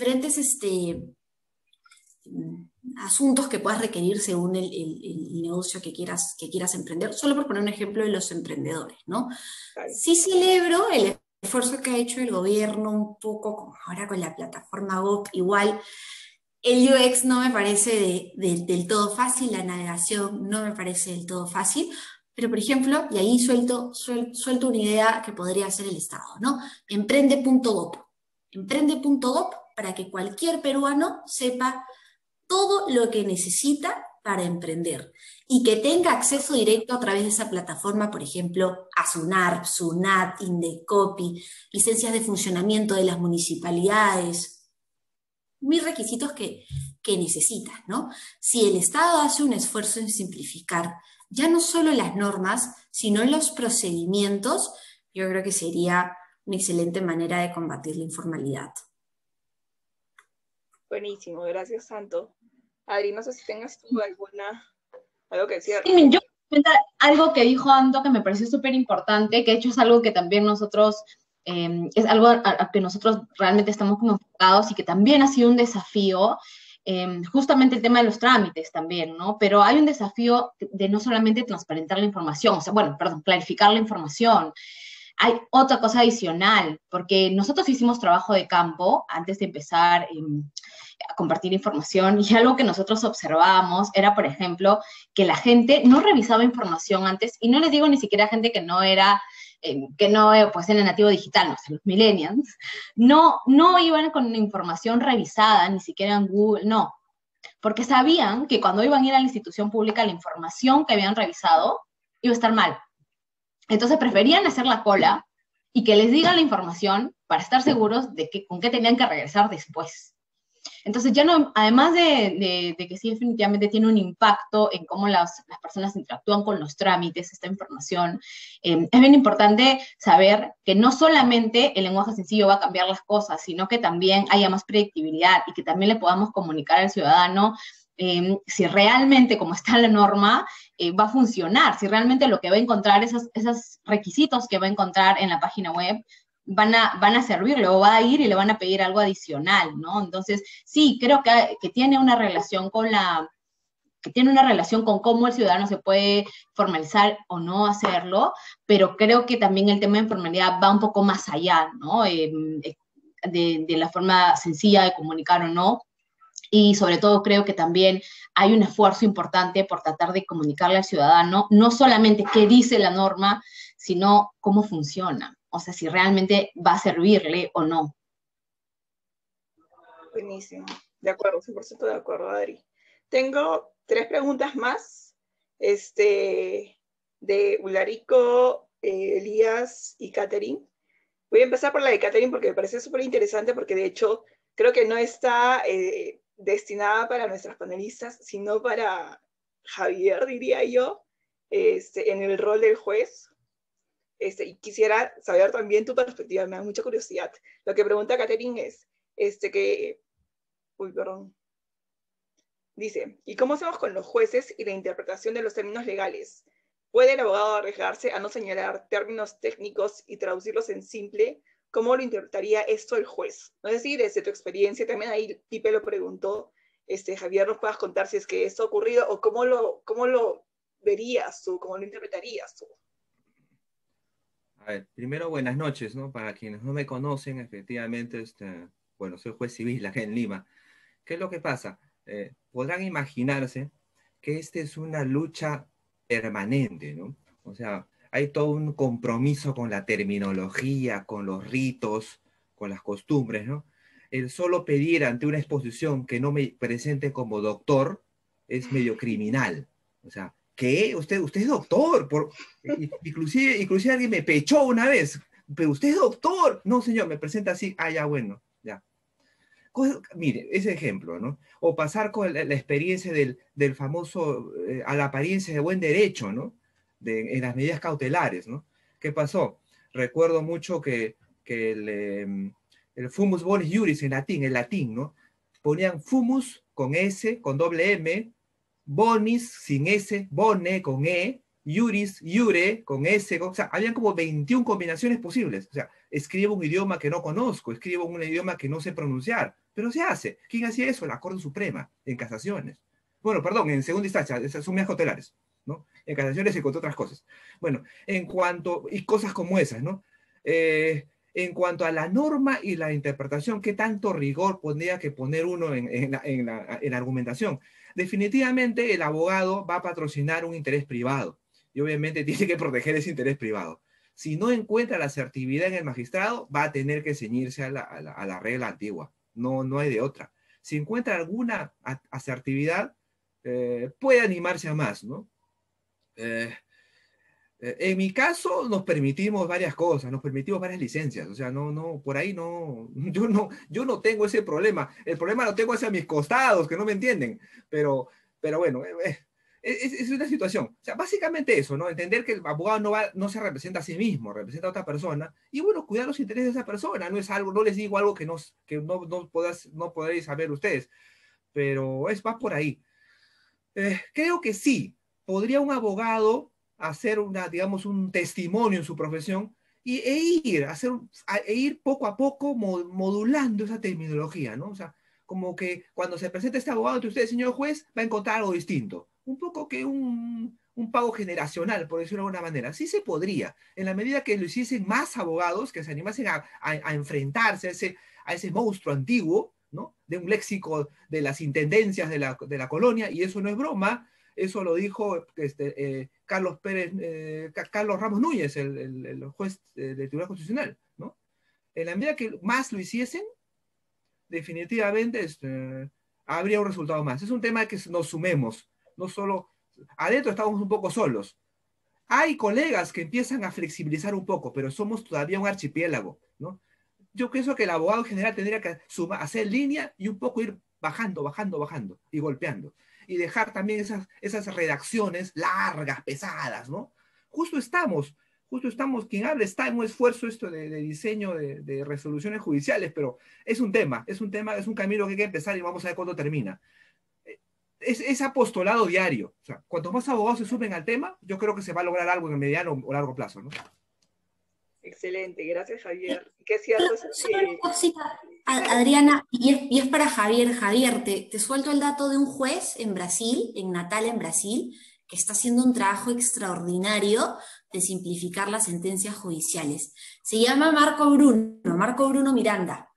asuntos que puedas requerir según el negocio que quieras emprender, solo por poner un ejemplo de los emprendedores, ¿no? Sí celebro el esfuerzo que ha hecho el gobierno, un poco como ahora con la plataforma GOP, igual el UX no me parece del todo fácil, la navegación no me parece del todo fácil, pero por ejemplo, y ahí suelto una idea que podría ser el Estado, ¿no? Emprende.gov para que cualquier peruano sepa todo lo que necesita para emprender y que tenga acceso directo a través de esa plataforma, por ejemplo, a SUNARP, SUNAT, Indecopy, licencias de funcionamiento de las municipalidades, mil requisitos que necesitas, ¿no? Si el Estado hace un esfuerzo en simplificar ya no solo las normas, sino los procedimientos, yo creo que sería una excelente manera de combatir la informalidad. Buenísimo, gracias, Santo. Adri, no sé si tengas tú algo que decir. Sí, yo algo que dijo Anto que me pareció súper importante, que de hecho es algo que también nosotros, es algo a que nosotros realmente estamos como enfocados y que también ha sido un desafío, justamente el tema de los trámites también, ¿no? Pero hay un desafío de no solamente transparentar la información, o sea, clarificar la información. Hay otra cosa adicional, porque nosotros hicimos trabajo de campo antes de empezar compartir información, y algo que nosotros observábamos era, por ejemplo, que la gente no revisaba información antes, y no les digo ni siquiera gente que no era pues era nativo digital, no sé, los millennials, no iban con información revisada, ni siquiera en Google, no, porque sabían que cuando iban a ir a la institución pública, la información que habían revisado iba a estar mal. Entonces preferían hacer la cola y que les digan la información para estar seguros de con qué tenían que regresar después. Entonces ya no, además de que sí definitivamente tiene un impacto en cómo las personas interactúan con los trámites, esta información, es bien importante saber que no solamente el lenguaje sencillo va a cambiar las cosas, sino que también haya más predictibilidad y que también le podamos comunicar al ciudadano si realmente, como está la norma, va a funcionar, si realmente lo que va a encontrar, esos requisitos que va a encontrar en la página web, van a servirle, o va a ir y le van a pedir algo adicional, ¿no? Entonces, sí, creo que tiene una relación con cómo el ciudadano se puede formalizar o no hacerlo, pero creo que también el tema de informalidad va un poco más allá, ¿no? De la forma sencilla de comunicar o no. Y sobre todo creo que también hay un esfuerzo importante por tratar de comunicarle al ciudadano, no solamente qué dice la norma, sino cómo funciona. O sea, si realmente va a servirle o no. Buenísimo. De acuerdo, 100% de acuerdo, Adri. Tengo 3 preguntas más, de Ularico, Elías y Catherine. Voy a empezar por la de Catherine porque me parece súper interesante, porque de hecho creo que no está destinada para nuestras panelistas, sino para Javier, diría yo, en el rol del juez. Y quisiera saber también tu perspectiva, me da mucha curiosidad. Lo que pregunta Catherine es, dice, ¿y cómo hacemos con los jueces y la interpretación de los términos legales? ¿Puede el abogado arriesgarse a no señalar términos técnicos y traducirlos en simple? ¿Cómo lo interpretaría esto el juez? No sé si desde tu experiencia, también ahí Pipe lo preguntó, Javier, nos puedas contar si es que esto ha ocurrido o cómo lo verías tú, cómo lo interpretarías tú. A ver, primero buenas noches, ¿no? Para quienes no me conocen, efectivamente, bueno, soy juez civil acá en Lima. ¿Qué es lo que pasa? Podrán imaginarse que esta es una lucha permanente, ¿no? O sea, hay todo un compromiso con la terminología, con los ritos, con las costumbres, ¿no? El solo pedir ante una exposición que no me presente como doctor es medio criminal. O sea, ¿qué? Usted es doctor. Inclusive alguien me pechó una vez. Pero usted es doctor. No, señor, me presenta así. Ah, ya, bueno, ya. Mire, ese ejemplo, ¿no? O pasar con la experiencia del famoso a la apariencia de buen derecho, ¿no? En las medidas cautelares, ¿no? ¿Qué pasó? Recuerdo mucho que el fumus bonis iuris en latín, ¿no? Ponían fumus con S, con doble M, bonis sin S, bone con E, iuris, iure con S, o sea, habían como 21 combinaciones posibles. O sea, escribo un idioma que no conozco, escribo un idioma que no sé pronunciar, pero se hace. ¿Quién hacía eso? La Corte Suprema, en casaciones. Bueno, perdón, en segunda instancia, esas son medidas cautelares, ¿no? En casaciones y con otras cosas. Bueno, y cosas como esas, ¿no? En cuanto a la norma y la interpretación, ¿qué tanto rigor tendría que poner uno en la argumentación? Definitivamente el abogado va a patrocinar un interés privado y obviamente tiene que proteger ese interés privado. Si no encuentra la asertividad en el magistrado, va a tener que ceñirse a la regla antigua. No hay de otra. Si encuentra alguna asertividad, puede animarse a más, ¿no? En mi caso nos permitimos varias cosas, nos permitimos varias licencias, o sea, por ahí yo no tengo ese problema, el problema lo tengo hacia mis costados, que no me entienden, pero bueno, es una situación, o sea, básicamente eso, ¿no? Entender que el abogado no se representa a sí mismo, representa a otra persona, y bueno, cuidar los intereses de esa persona, no les digo algo que no podréis saber ustedes, pero va por ahí. Creo que sí, podría un abogado hacer digamos, un testimonio en su profesión e ir poco a poco modulando esa terminología, ¿no? O sea, como que cuando se presenta este abogado ante usted, señor juez, va a encontrar algo distinto. Un poco que un pago generacional, por decirlo de alguna manera. Sí se podría, en la medida que lo hiciesen más abogados, que se animasen a enfrentarse a ese monstruo antiguo, ¿no? de un léxico de las intendencias de la colonia, y eso no es broma. Eso lo dijo Carlos Ramos Núñez, el juez del Tribunal Constitucional, ¿no? En la medida que más lo hiciesen, definitivamente habría un resultado más. Es un tema que nos sumemos, no solo, adentro estamos un poco solos. Hay colegas que empiezan a flexibilizar un poco, pero somos todavía un archipiélago, ¿no? Yo pienso que el abogado en general tendría que hacer línea y un poco ir bajando y golpeando. Y dejar también esas redacciones largas, pesadas, ¿no? Justo estamos, quien habla está en un esfuerzo de diseño de resoluciones judiciales, pero es un camino que hay que empezar y vamos a ver cuándo termina. Es apostolado diario. O sea, cuanto más abogados se suben al tema, yo creo que se va a lograr algo en el mediano o largo plazo, ¿no? Excelente, gracias Javier. Qué cierto es Solo una cosita, Adriana, y es para Javier. Javier, te suelto el dato de un juez en Brasil, en Natal, en Brasil, que está haciendo un trabajo extraordinario de simplificar las sentencias judiciales. Se llama Marco Bruno Miranda,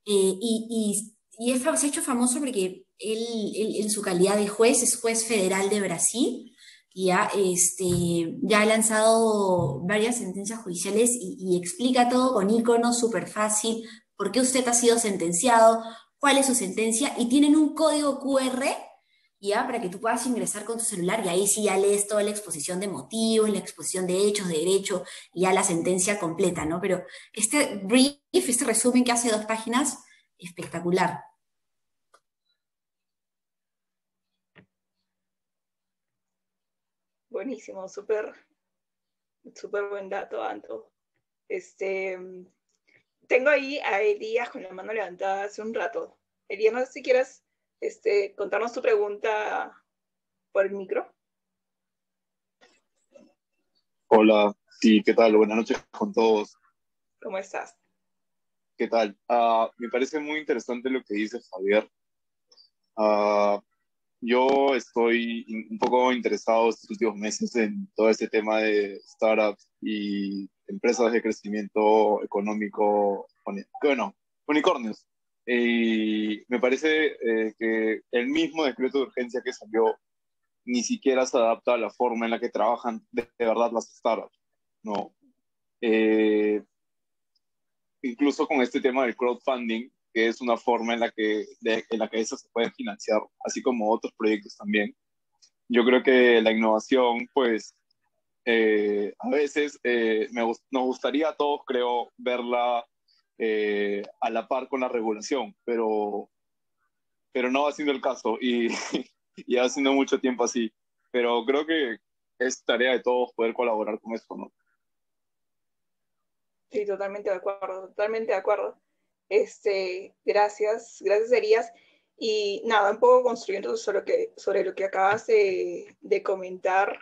se ha hecho famoso porque él en su calidad de juez es juez federal de Brasil. Ya ha lanzado varias sentencias judiciales y explica todo con iconos súper fácil, por qué usted ha sido sentenciado, cuál es su sentencia, y tienen un código QR, ya, para que tú puedas ingresar con tu celular, y ahí sí ya lees toda la exposición de motivos, la exposición de hechos, de derecho, y ya la sentencia completa, ¿no? Pero este brief, este resumen que hace 2 páginas, espectacular. Buenísimo, súper buen dato, Anto. Tengo ahí a Elías con la mano levantada hace un rato. Elías, no sé si quieres contarnos tu pregunta por el micro. Hola, sí, ¿qué tal? Buenas noches con todos. ¿Cómo estás? ¿Qué tal? Me parece muy interesante lo que dice Javier. Yo estoy un poco interesado estos últimos meses en todo este tema de startups y empresas de crecimiento económico, bueno, unicornios. Y me parece que el mismo decreto de urgencia que salió ni siquiera se adapta a la forma en la que trabajan de verdad las startups, ¿no? Incluso con este tema del crowdfunding, que es una forma en la que esas se pueden financiar, así como otros proyectos también. Yo creo que la innovación, pues, a veces nos gustaría a todos, creo, verla a la par con la regulación, pero no va siendo el caso y ya ha sido mucho tiempo así. Pero creo que es tarea de todos poder colaborar con esto, ¿no? Sí, totalmente de acuerdo, totalmente de acuerdo. Gracias, Elías. Y nada, un poco construyendo sobre lo que acabas de comentar,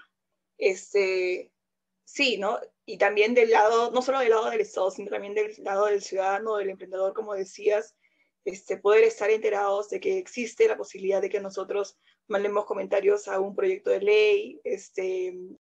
sí, ¿no? Y también del lado, no solo del lado del Estado, sino también del lado del ciudadano, del emprendedor, como decías, poder estar enterados de que existe la posibilidad de que nosotros mandemos comentarios a un proyecto de ley,